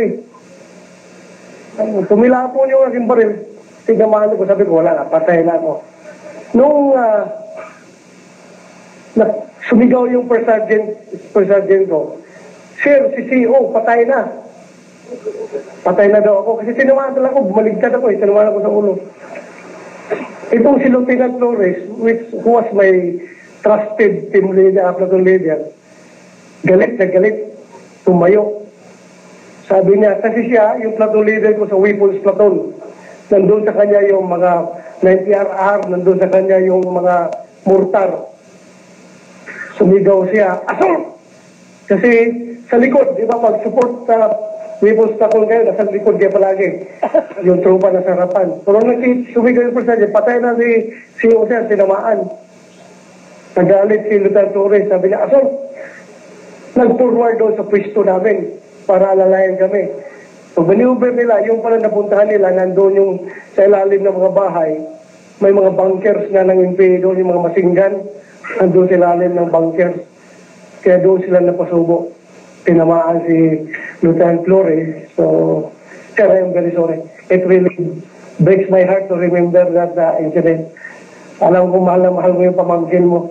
Tumilapon yung aking baril. Tinamaan ko, sabi ko, wala na, patay na ako. Nung sumigaw yung first sergeant ko, Sir, si CEO, patay na. Patay na daw ako. Kasi tinamaan talaga ako, bumaligtad ako tinamaan ako sa ulo. Itong si Lieutenant Flores, who was my trusted team leader, platoon leader, galit na galit, tumayo. Sabi niya, kasi siya, yung platoon leader ko sa weapons platoon, nandun sa kanya yung mga 90RR, nandun sa kanya yung mga mortar. Sumigaw siya, assault! Kasi sa likod, di ba, pag-support sa weapons platoon kayo, nasa likod kayo palagi. Yung tropa na sa harapan. Pero sumigaw yung person, patay na si Jose, tinamaan. Nagalit si Lieutenant Flores, sabi niya, assault! Nag-forward doon sa pwesto namin para alalayan kami. So, maneuver nila, yung pala napuntahan nila, nandun yung sa ilalim ng mga bahay, may mga bunkers na ng NPA doon, yung mga masinggan, nandun sa ilalim ng bunkers. Kaya doon sila napasubo. Tinamaan si Lieutenant Flores. So, sir, I'm very sorry. It really breaks my heart to remember that incident. Alam ko, mahal na mahal mo yung pamangkin mo.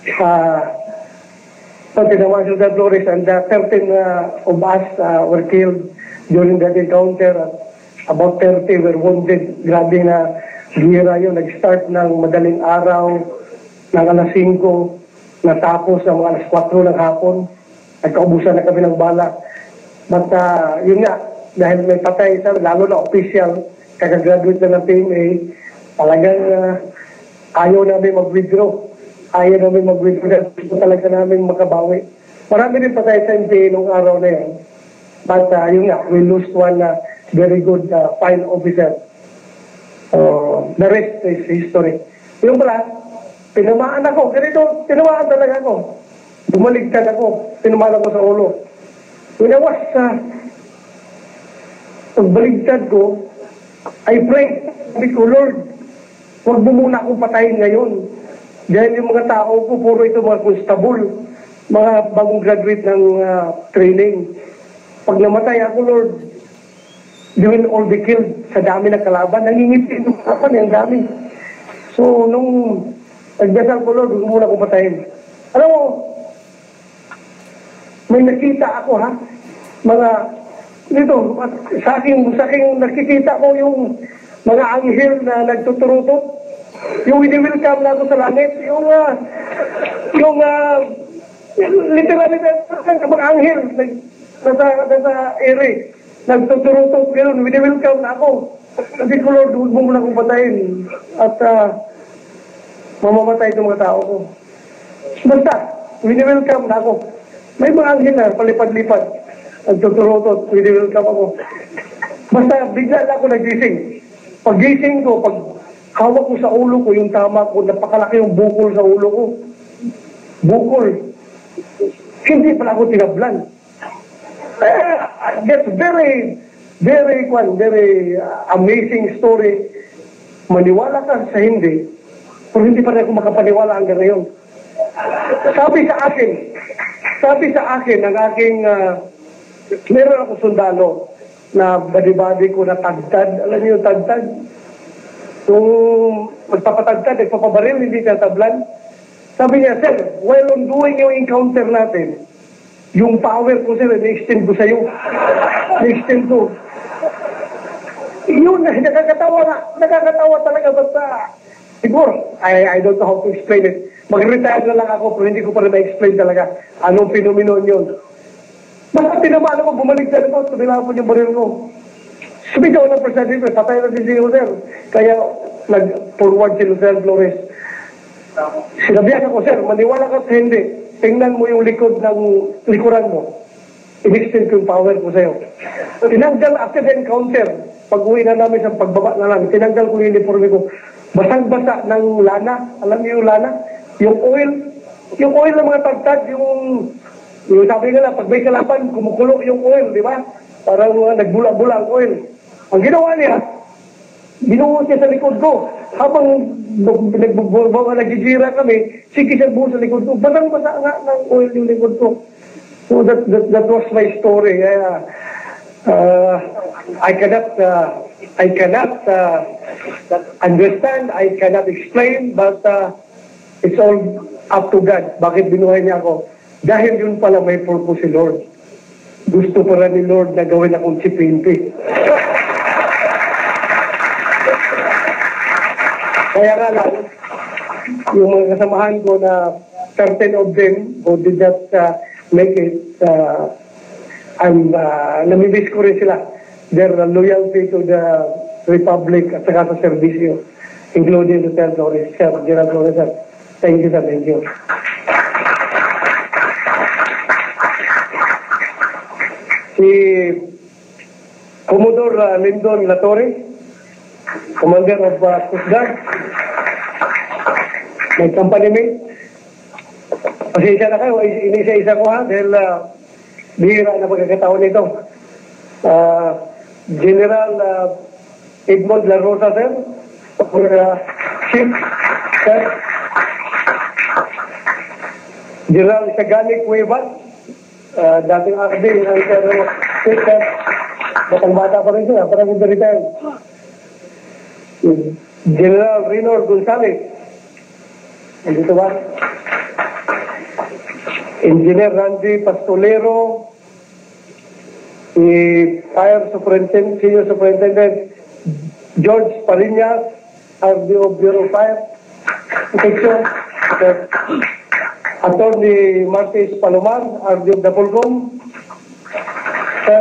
Tinamaan si Lieutenant Flores and 13 of us were killed during that encounter. About 30 were wounded. Grabe na gira yun. Nag-start ng madaling araw, ng alas 5, natapos ng alas 4 ng hapon. Nagkaubusan na kami ng bala. But yun nga, dahil may patay sa, lalo na official, kakagraduate na ng PMA, talagang ayaw namin mag-withdraw. Ayaw namin mag-withdraw. Gusto talaga namin makabawi. Marami rin patay sa NPA nung araw na yan. But yun nga, we lost one very good fine officer. The rest is history. Yung pala, tinamaan ako. Ganito, tinamaan talaga ako. Bumaligtad ako, pinumala ko sa ulo. When I was, pagbaligtad ko, I prayed, sabi ko, Lord, huwag mo muna akong patayin ngayon. Dahil yung mga tao ko, puro ito mga constable, mga bagong graduate ng training. Pag namatay ako, Lord, they will all be killed sa dami ng kalaban. Nangingiti yung kalaban, yung dami. So, nung nagdasal ko, Lord, huwag mo muna akong patayin. Alam mo, may nakita ako, ha? Mga, dito, sa aking nakikita ko yung mga anghel na nagtuturutot. Yung wini-welcome na ako sa langit. Literally, mga anghel, nasa ere, nagtuturutot. Ganun, wini-welcome na ako. Sabi ko, Lord, huwag mo muna akong patayin. At mamamatay itong mga tao ko. Basta, wini-welcome na ako. May mga anghel na palipad-lipad. Nagtuturutot, wini-welcome ako. Basta, bigla na ako nagising. Pag-gising ko, pag hawak ko sa ulo ko, yung tama ko, napakalaki yung bukol sa ulo ko. Bukol. Hindi pala ako tinablan. That's very amazing story. Maniwala ka sa hindi, pero hindi pa rin ako makapaniwala hanggang ngayon. Sabi sa akin, ang aking, meron ako sundalo na badi-badi ko na tagtad. Alam niyo yung tagtad? Kung magpapatagtad, nagpapabaril, hindi ka tablan. Sabi niya, sir, while on doing yung encounter natin, yung power ko, sir, na-extend ko sa'yo. Na-extend ko. Yun, nakakatawa talaga, basta, siguro, I don't know how to explain it. Mag-retire na lang ako, pero hindi ko pa rin ma-explain talaga anong phenomenon yun. Basta tinamaan ako, bumaligtad ako, tumilapon yung baril ko. Sumigaw ng presidente, patay na si Jose. Kaya nag-forward si Jose Flores. Sinabihan ako, sir, maniwala ka sa hindi. Tingnan mo yung likod ng likuran mo. In-extend ko yung power ko sa'yo. Tinanggal after the encounter, pag-uwi na namin sa pagbaba na namin, tinanggal ko yung uniforme ko. Basang-basa ng lana. Alam niyo yung lana? Yung oil ng mga tagtad, yung sabi nila, pag may kalaban, kumukulo yung oil, di ba? Parang nagbula-bula ang oil. Ang ginawa niya, binuhos niya sa likod ko. Habang nagjijira kami, sige siya buhos sa likod ko. Basang-basa nga ng oil yung likod ko. So that was my story. I cannot understand, I cannot explain, but it's all up to God. Bakit binuhay niya ako? Dahil yun pala may purpose si Lord. Gusto pala ni Lord na gawin akong sipinti. Kaya nga lang, yung mga kasamahan ko na certain of them who did not make it, namimiss ko rin sila. Their loyalty to the Republic at saka sa servisyo, including the Flores, Sir, General Flores, sir. Thank you, sir. Thank you. Si Commodore Lyndon Latore, Commander of Coast Guard, may company mate. Pasensya na kayo, inisa-isa ko ha, dahil bihira na pagkakataon nito. General Edmond La Rosa, sir, Chief, sir. General Sagani Cuevas, dating akadeng ng sir, batang bata pa rin siya, parang hindi retired. General Rinor Gonzalez, andito ba? Engineer Randy Pastolero, si Fire Superintendent, Senior Superintendent George Pariñas, RDO Bureau of Fire Protection, Attorney Martis Palomar, RDO Dapolcom, Sir,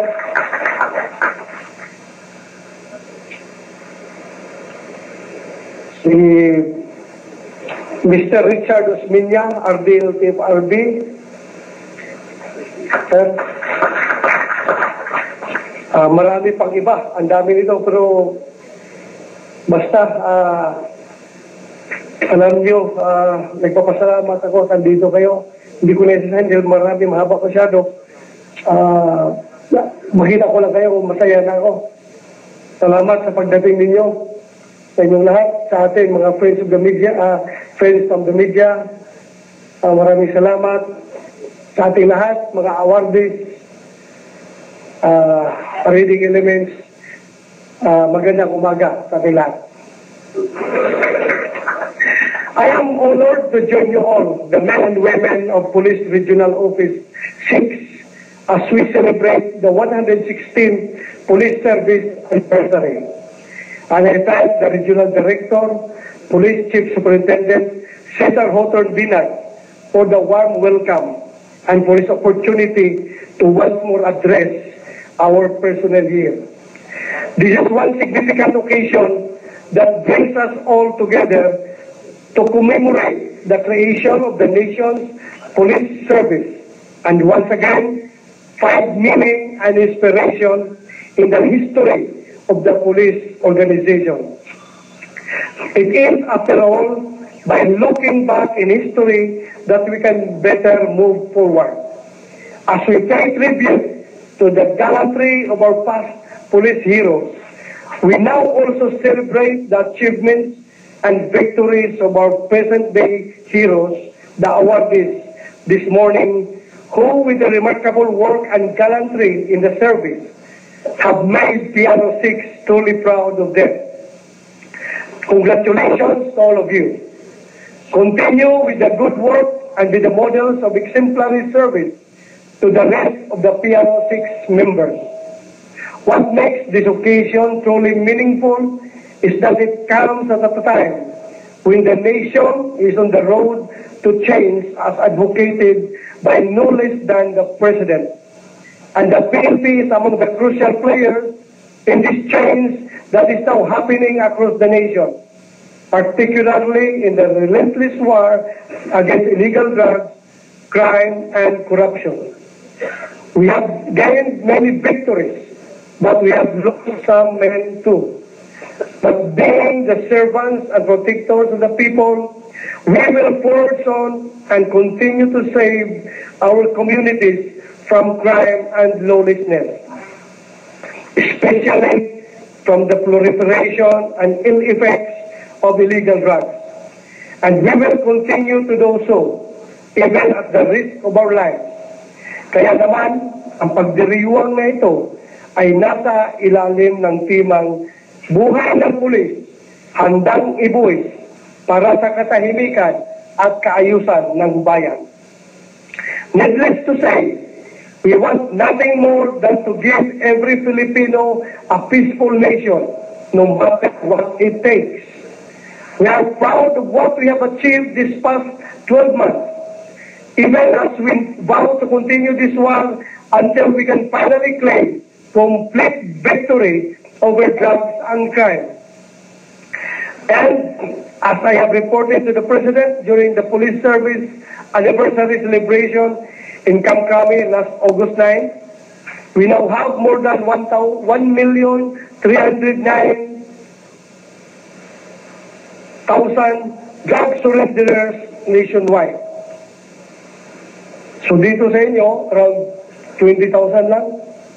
si Mr. Richard Osminya, RDO TFRB, Sir, marami pang iba. Ang dami nito, pero basta, alam nyo, nagpapasalamat ako, nandito kayo. Hindi ko na-send, marami, mahaba masyado. Makita ko lang kayo kung masaya na ako. Salamat sa pagdating ninyo sa inyong lahat, sa atin, mga friends of the media, friends from the media. Maraming salamat sa ating lahat, mga awardees, reading elements. Magandang umaga sa ating lahat. I am honored to join you all, the men and women of Police Regional Office 6, as we celebrate the 116th Police Service anniversary. And I thank the Regional Director, Police Chief Superintendent Cesar Hawthorne Binay for the warm welcome and for this opportunity to once more address our personnel here. This is one significant occasion that brings us all together to commemorate the creation of the nation's police service and once again find meaning and inspiration in the history of the police organization. It is, after all, by looking back in history that we can better move forward. As we pay tribute to the gallantry of our past police heroes, we now also celebrate the achievements and victories of our present-day heroes, the awardees this morning, who with the remarkable work and gallantry in the service have made Piano 6 truly proud of them. Congratulations to all of you. Continue with the good work and with the models of exemplary service to the rest of the Piano 6 members. What makes this occasion truly meaningful is that it comes at a time when the nation is on the road to change as advocated by no less than the President. And the PNP is among the crucial players in this change that is now happening across the nation, particularly in the relentless war against illegal drugs, crime, and corruption. We have gained many victories, but we have lost some men too. But being the servants and protectors of the people, we will forge on and continue to save our communities from crime and lawlessness, especially from the proliferation and ill effects of illegal drugs. And we will continue to do so, even at the risk of our lives. Kaya naman, ang pagdiriwang na ito ay nasa ilalim ng timang buhay ng pulis, handang ibuwis para sa katahimikan at kaayusan ng bayan. Needless to say, we want nothing more than to give every Filipino a peaceful nation, no matter what it takes. We are proud of what we have achieved this past 12 months, even as we vow to continue this war until we can finally claim complete victory over drugs and crime. And as I have reported to the President during the police service anniversary celebration in Kamkami last August 9, we now have more than 1,309,000 drug surrenderers nationwide. So dito sa inyo, around 20,000 lang.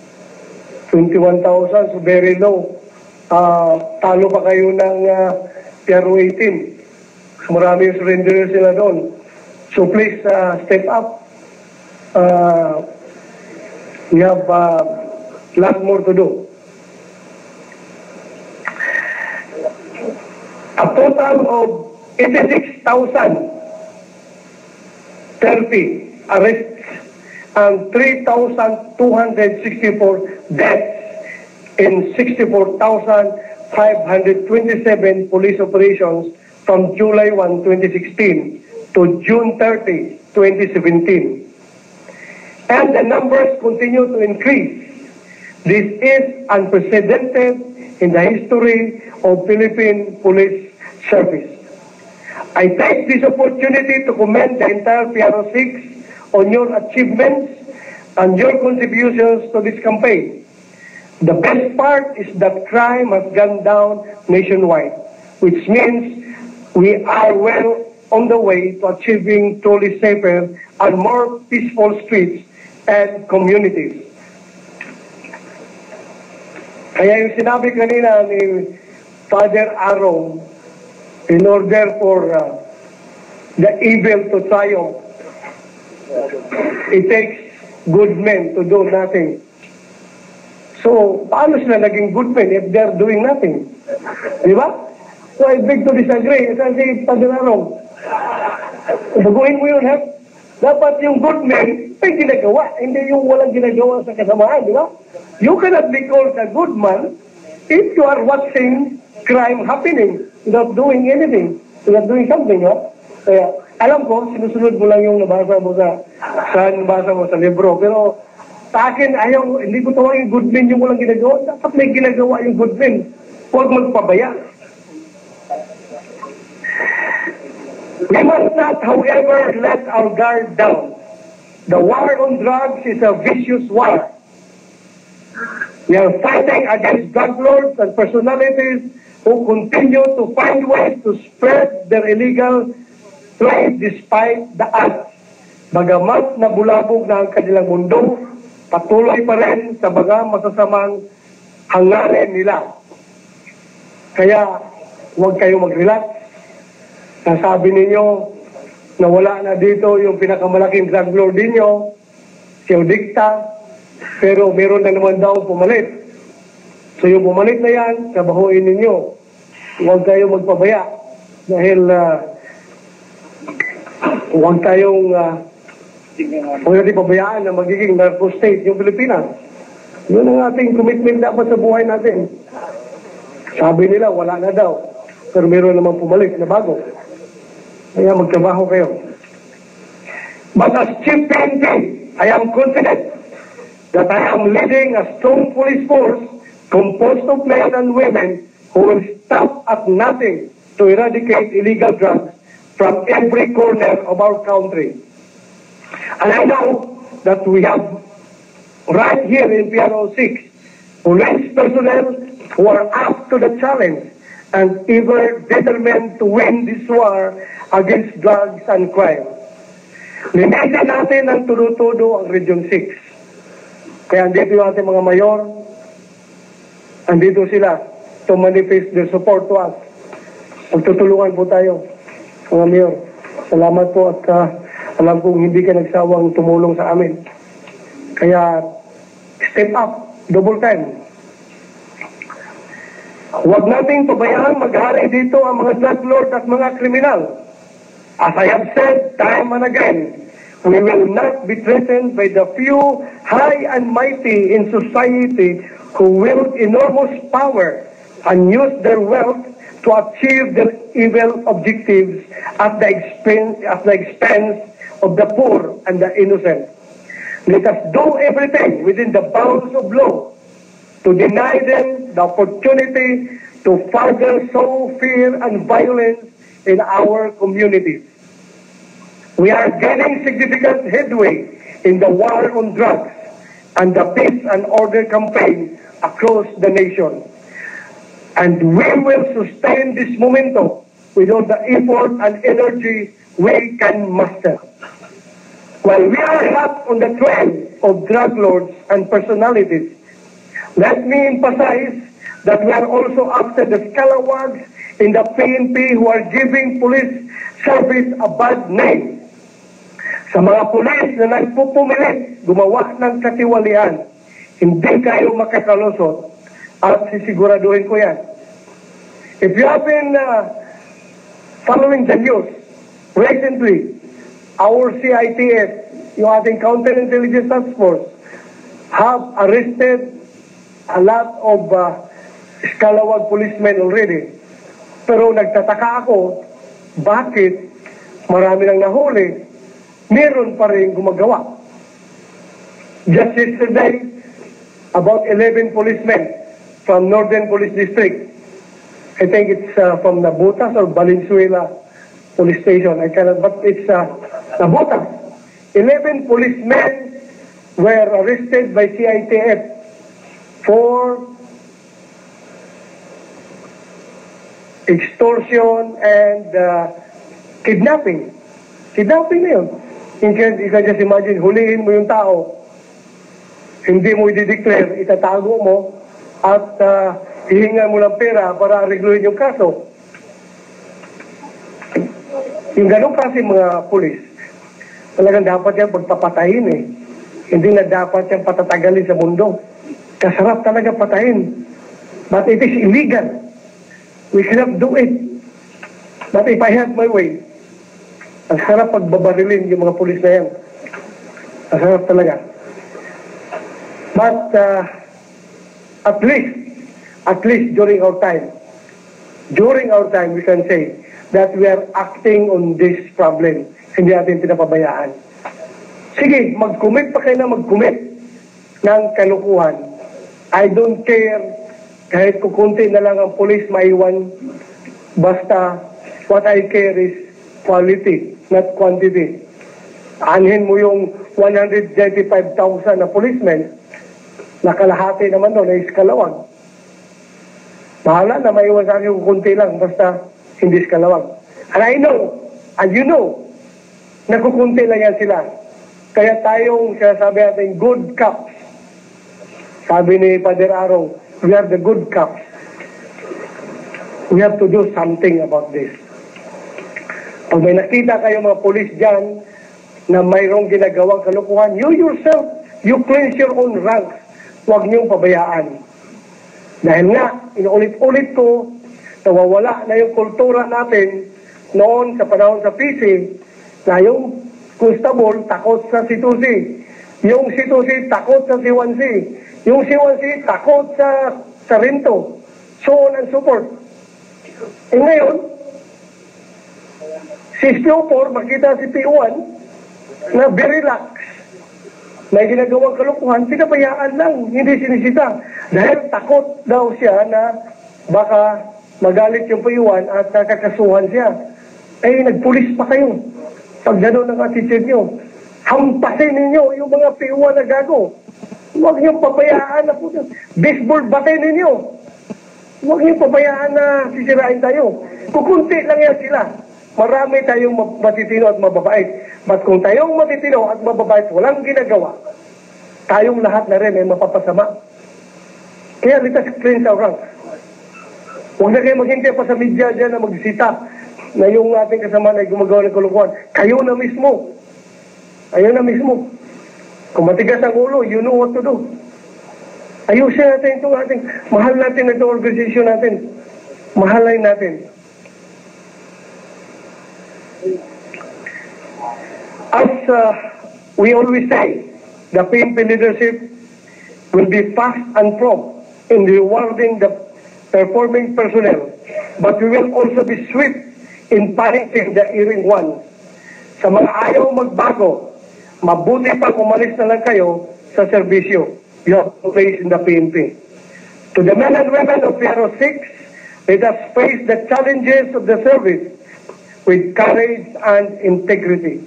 21,000, so very low. Talo pa kayo ng Piano 18. So marami yung surrenderers sila doon. So please step up. We have a lot more to do. A total of 86,030 arrests and 3,264 deaths in 64,527 police operations from July 1, 2016 to June 30, 2017. And the numbers continue to increase. This is unprecedented in the history of Philippine Police Service. I take this opportunity to commend the entire Piano 6 on your achievements and your contributions to this campaign. The best part is that crime has gone down nationwide, which means we are well on the way to achieving truly safer and more peaceful streets and communities. Kaya yung sinabi kanina ni Father Aaron, in order for the evil to triumph, it takes good men to do nothing. So, paano sila naging good men if they're doing nothing? Di ba? So, I beg to disagree. Ito si Father Aaron. Baguhin mo yun, ha? Dapat yung good men may ginagawa. Hindi yung walang ginagawa sa kasamaan, di ba? You cannot be called a good man if you are watching crime happening without doing anything, without doing something, ha? Kaya, alam ko, sinusunod mo lang yung nabasa mo sa libro. Pero, sa akin, ayaw, hindi ko tawagin good men yung walang ginagawa. Dapat may ginagawa yung good men. Huwag magpabaya. We must not, however, let our guard down. The war on drugs is a vicious war. We are fighting against drug lords and personalities who continue to find ways to spread their illegal trade despite the odds. Bagamat nabulabog na ang kanilang mundo, patuloy pa rin sa mga masasamang hangarin nila. Kaya, huwag kayo mag-relax. Nasabi ninyo na wala na dito yung pinakamalaking drug lord ninyo, si Odicta, pero meron na naman daw pumalit. So yung pumalit na yan, trabahuin ninyo. Huwag kayo magpabaya dahil huwag natin pabayaan na magiging narco state yung Pilipinas. Yun ang ating commitment dapat sa buhay natin. Sabi nila, wala na daw. Pero meron naman pumalit na bago. Kaya magtrabaho kayo. But as Chief PNP, I am confident that I am leading a strong police force composed of men and women who will stop at nothing to eradicate illegal drugs from every corner of our country. And I know that we have right here in PRO 6 police personnel who are up to the challenge and ever determined to win this war against drugs and crime. Linita natin ang tudo-tudo ang Region 6. Kaya andito yung ating mga mayor, andito sila to manifest their support to us. Magtutulungan po tayo, mga mayor. Salamat po at alam kong hindi ka nagsawang tumulong sa amin. Kaya step up, double time. Huwag nating pabayaan maghari dito ang mga drug lord at mga kriminal. As I have said time and again, we will not be threatened by the few high and mighty in society who wield enormous power and use their wealth to achieve their evil objectives at the expense of the poor and the innocent. Let us do everything within the bounds of law to deny them the opportunity to further sow fear and violence in our communities. We are gaining significant headway in the war on drugs and the peace and order campaign across the nation. And we will sustain this momentum with all the effort and energy we can muster. While we are hot on the trail of drug lords and personalities, let me emphasize that we are also after the scalawags in the PNP who are giving police service a bad name. Sa mga pulis na nagpupumilit, gumawa ng katiwalian, hindi kayo makakalusot at sisiguraduhin ko yan. If you have been following the news, recently, our CITF, yung ating Counterintelligence Task Force, have arrested a lot of scalawag policemen already. Pero nagtataka ako, bakit marami nang nahuli, meron pa rin gumagawa. Just yesterday, about 11 policemen from Northern Police District, I think it's from Nabutas or Valenzuela Police Station, I cannot, but it's Nabutas. 11 policemen were arrested by CITF for extortion and Kidnapping. Kidnapping na yun. You can just imagine, hulihin mo yung tao, hindi mo i-declare, itatago mo, at hihingan mo ng pera para regluhin yung kaso. Yung ganong kasi mga pulis, talagang dapat yan pagpapatayin eh. Hindi na dapat yan patatagalin sa mundo. Kasarap talaga patayin. But it is illegal. We cannot do it. But if I have my way, ang sarap pagbabarilin yung mga pulis na yan. Ang sarap talaga. But at least during our time, we can say that we are acting on this problem. Hindi natin pinapabayaan. Sige, mag-commit pa kayo na mag-commit ng kalukuhan. I don't care kahit kukunti na lang ang police maiwan. Basta, what I care is quality, not quantity. Anhin mo yung 195,000 na policemen, nakalahati naman doon na iskalawag. Bahala na maiwan sa akin kukunti lang, basta hindi iskalawag. And I know, and you know, nakukunti lang yan sila. Kaya tayong sinasabi natin, good cops. Sabi ni Father Arong, we are the good cops. We have to do something about this. Pag may nakita kayo mga polis dyan na mayroong ginagawang kalukuhan, you yourself, you cleanse your own ranks. Huwag niyong pabayaan. Dahil nga, inuulit-ulit ko, nawawala na yung kultura natin noon sa panahon sa PC, na yung constable takot sa situsi, yung situsi takot sa siwansi, yung siwansi takot sa sarento, so on and so forth. Eh ngayon, si P04, makita si P1 na very relax. May ginagawang kalukuhan, pinabayaan lang, hindi sinisita. Dahil takot daw siya na baka magalit yung P1 at kakasuhan siya. Eh, nagpulis pa kayo. Pag gano'n ang attitude nyo, hampasin ninyo yung mga P1 na gago. Huwag niyong pabayaan na po. Baseball batin ninyo. Huwag niyong pabayaan na sisirain tayo. Kukunti lang yan sila. Marami tayong matitino at mababait. But kung tayong matitino at mababait, walang ginagawa, tayong lahat na rin ay mapapasama. Kaya let us cleanse our ranks. Huwag na kayo maghintay pa sa media dyan na magsita na yung ating kasama na gumagawa ng kulukuhan. Kayo na mismo. Kayo na mismo. Kung matigas ang ulo, you know what to do. Ayusin natin itong ating, mahal natin itong organization natin. Mahalay natin. As we always say, the PNP leadership will be fast and prompt in rewarding the performing personnel, but we will also be swift in punishing the erring ones. Sa mga ayaw magbago, mabuti pang umalis na lang kayo sa serbisyo. You have to face in the PNP. To the men and women of PRO 6, let us face the challenges of the service with courage and integrity.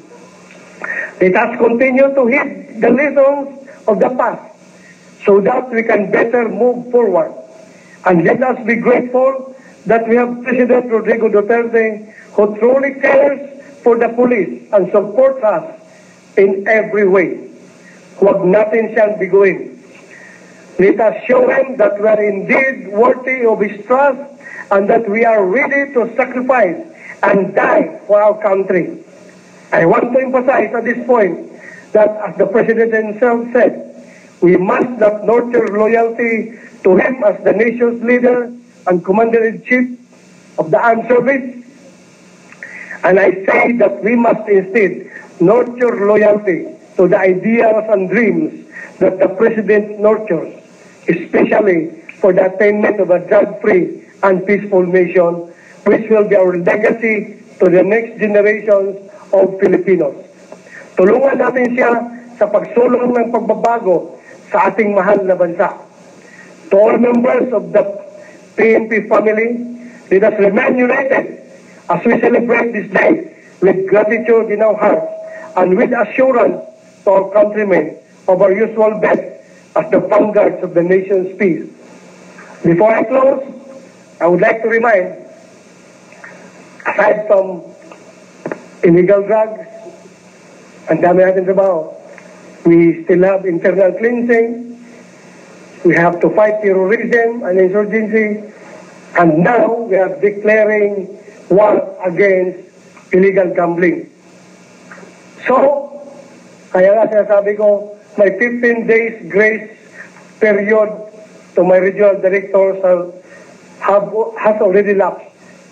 Let us continue to heed the lessons of the past so that we can better move forward. And let us be grateful that we have President Rodrigo Duterte who truly cares for the police and supports us in every way. Huwag natin siyang biguin. Let us show him that we are indeed worthy of his trust and that we are ready to sacrifice and die for our country. I want to emphasize at this point that, as the President himself said, we must not nurture loyalty to him as the nation's leader and Commander-in-Chief of the Armed Service. And I say that we must instead nurture loyalty to the ideals and dreams that the President nurtures, especially for the attainment of a drug-free and peaceful nation, which will be our legacy to the next generations of Filipinos. Tulungan natin siya sa pagsulong ng pagbabago sa ating mahal na bansa. To all members of the PNP family, let us remain united as we celebrate this day with gratitude in our hearts and with assurance to our countrymen of our usual bet as the vanguards of the nation's peace. Before I close, I would like to remind, aside from illegal drugs. Ang dami natin trabaho. We still have internal cleansing. We have to fight terrorism and insurgency. And now we are declaring war against illegal gambling. So, kaya nga sinasabi ko, may 15 days grace period to my regional directors has already lapsed.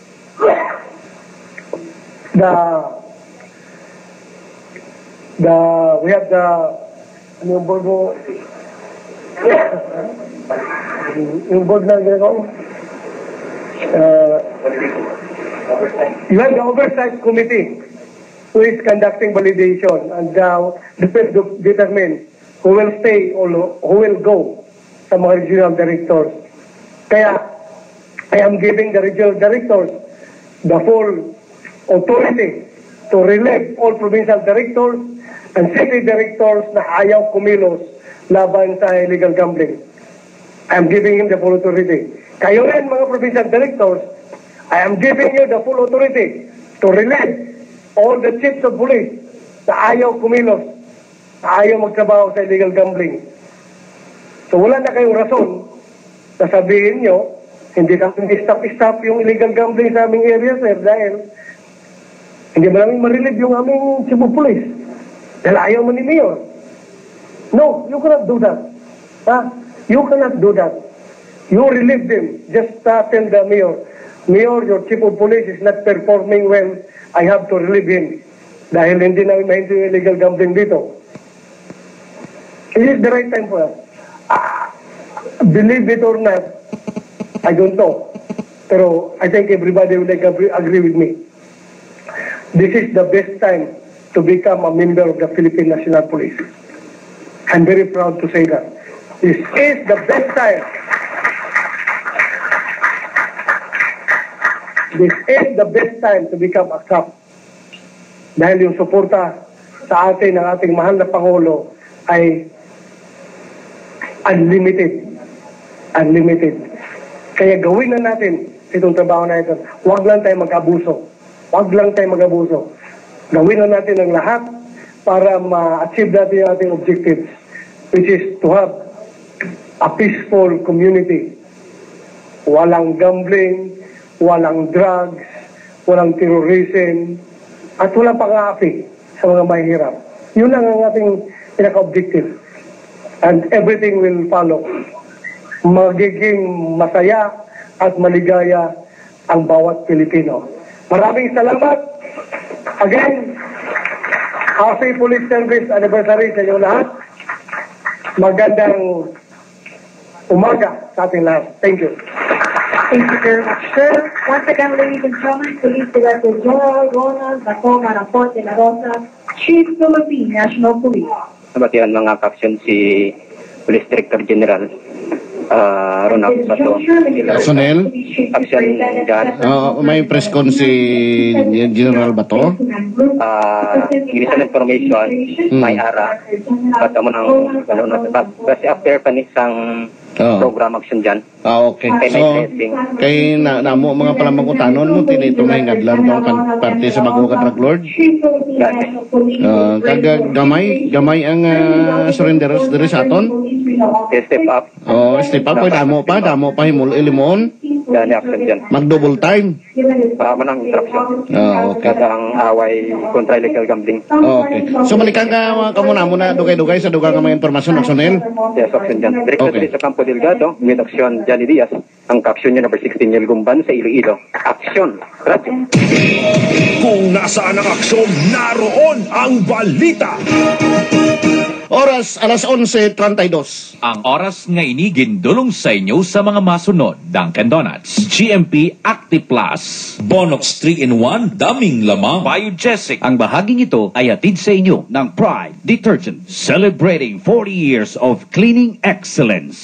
We have the yung board mo yung board na ginagawa you have the oversight committee who is conducting validation and determine who will stay or who will go sa mga regional directors. Kaya I am giving the regional directors the full authority to relieve all provincial directors and city directors na ayaw kumilos laban sa illegal gambling. I am giving him the full authority. Kayo rin mga provincial directors, I am giving you the full authority to relieve all the chiefs of police na ayaw kumilos, na ayaw magtrabaho sa illegal gambling. So wala na kayong rason na sabihin nyo, hindi namin stop yung illegal gambling sa aming area, sir, dahil hindi ba namin ma-relieve yung aming chief of police? Dahil ayaw mo ni Mayor. No, you cannot do that. You cannot do that. You relieve them. Just tell the Mayor, Mayor, your chief of police is not performing well. I have to relieve him. Dahil hindi namin mahinto yung illegal gambling dito. It is the right time for us. Believe it or not, I don't know. Pero I think everybody will agree with me. This is the best time to become a member of the Philippine National Police. I'm very proud to say that. This is the best time. This is the best time to become a cop. Dahil yung suporta sa atin ng ating mahal na Pangulo ay unlimited. Unlimited. Kaya gawin na natin itong trabaho na ito. Huwag lang tayo mag-abuso. Huwag lang tayo mag-abuso. Gawin na natin ang lahat para ma-achieve natin yung ating objectives, which is to have a peaceful community. Walang gambling, walang drugs, walang terrorism, at walang pang-aapi sa mga mahihirap. Yun lang ang ating pinaka-objective. And everything will follow. Magiging masaya at maligaya ang bawat Pilipino. Maraming salamat. Again, Happy Police Service Anniversary sa inyo lahat. Magandang umaga sa ating lahat. Thank you. Thank you very much, sir. Once again, ladies and gentlemen, Police Director General Ronald Bato Marapot de la Rosa, Chief Philippine National Police. Nabatian mga kapsyon si Police Director General Ronald Bato. Personnel? Kapsyon dyan. May press con si General Bato? Ginisal information, may ara. Bato mo ng kasi after panisang program action dyan. Okay. So, kay namo mga palamangutanon mo, tinito may ngadlar ng parte sa Baguga Drug Lord? Gamay ang surrenderers diri sa aton? Step up. Step up. Damo pa ilimon? Yan action dyan. Mag-double time? Manang instruction. Okay. Kada ang away kontra illegal gambling. Okay. So, malikan ka muna dugay-dugay sa dugang mga informasyon, Aksonel? Yes, action dyan. Director sa Campo Delgado, with action Johnny Diaz. Ang caption niya number 16, Yelgumban sa Iloilo. Action. Radyo. Kung nasaan ang aksyon, naroon ang balita. Oras, alas 11:32. Ang oras nga ini gindulong sa inyo sa mga masunod. Dunkin' Donuts, GMP Active Plus, Bonox 3-in-1, daming lamang, Biogesic. Ang bahaging ito ay hatid sa inyo ng Pride Detergent, celebrating 40 years of cleaning excellence.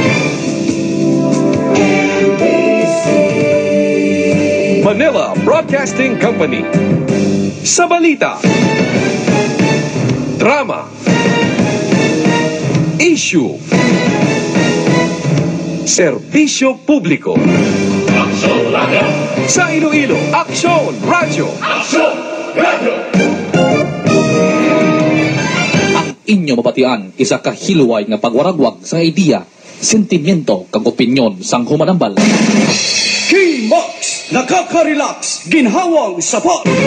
Manila Broadcasting Company. Sa balita, drama, issue, serbisyo publiko. Sa Iloilo, Aksyon Radio. Ang inyo mabatian, isa ka hiluway nga pagwaragwag sa idea, sentimiento kag opinyon sang humanambal. King Box, nakaka-relax, ginhawang sapat.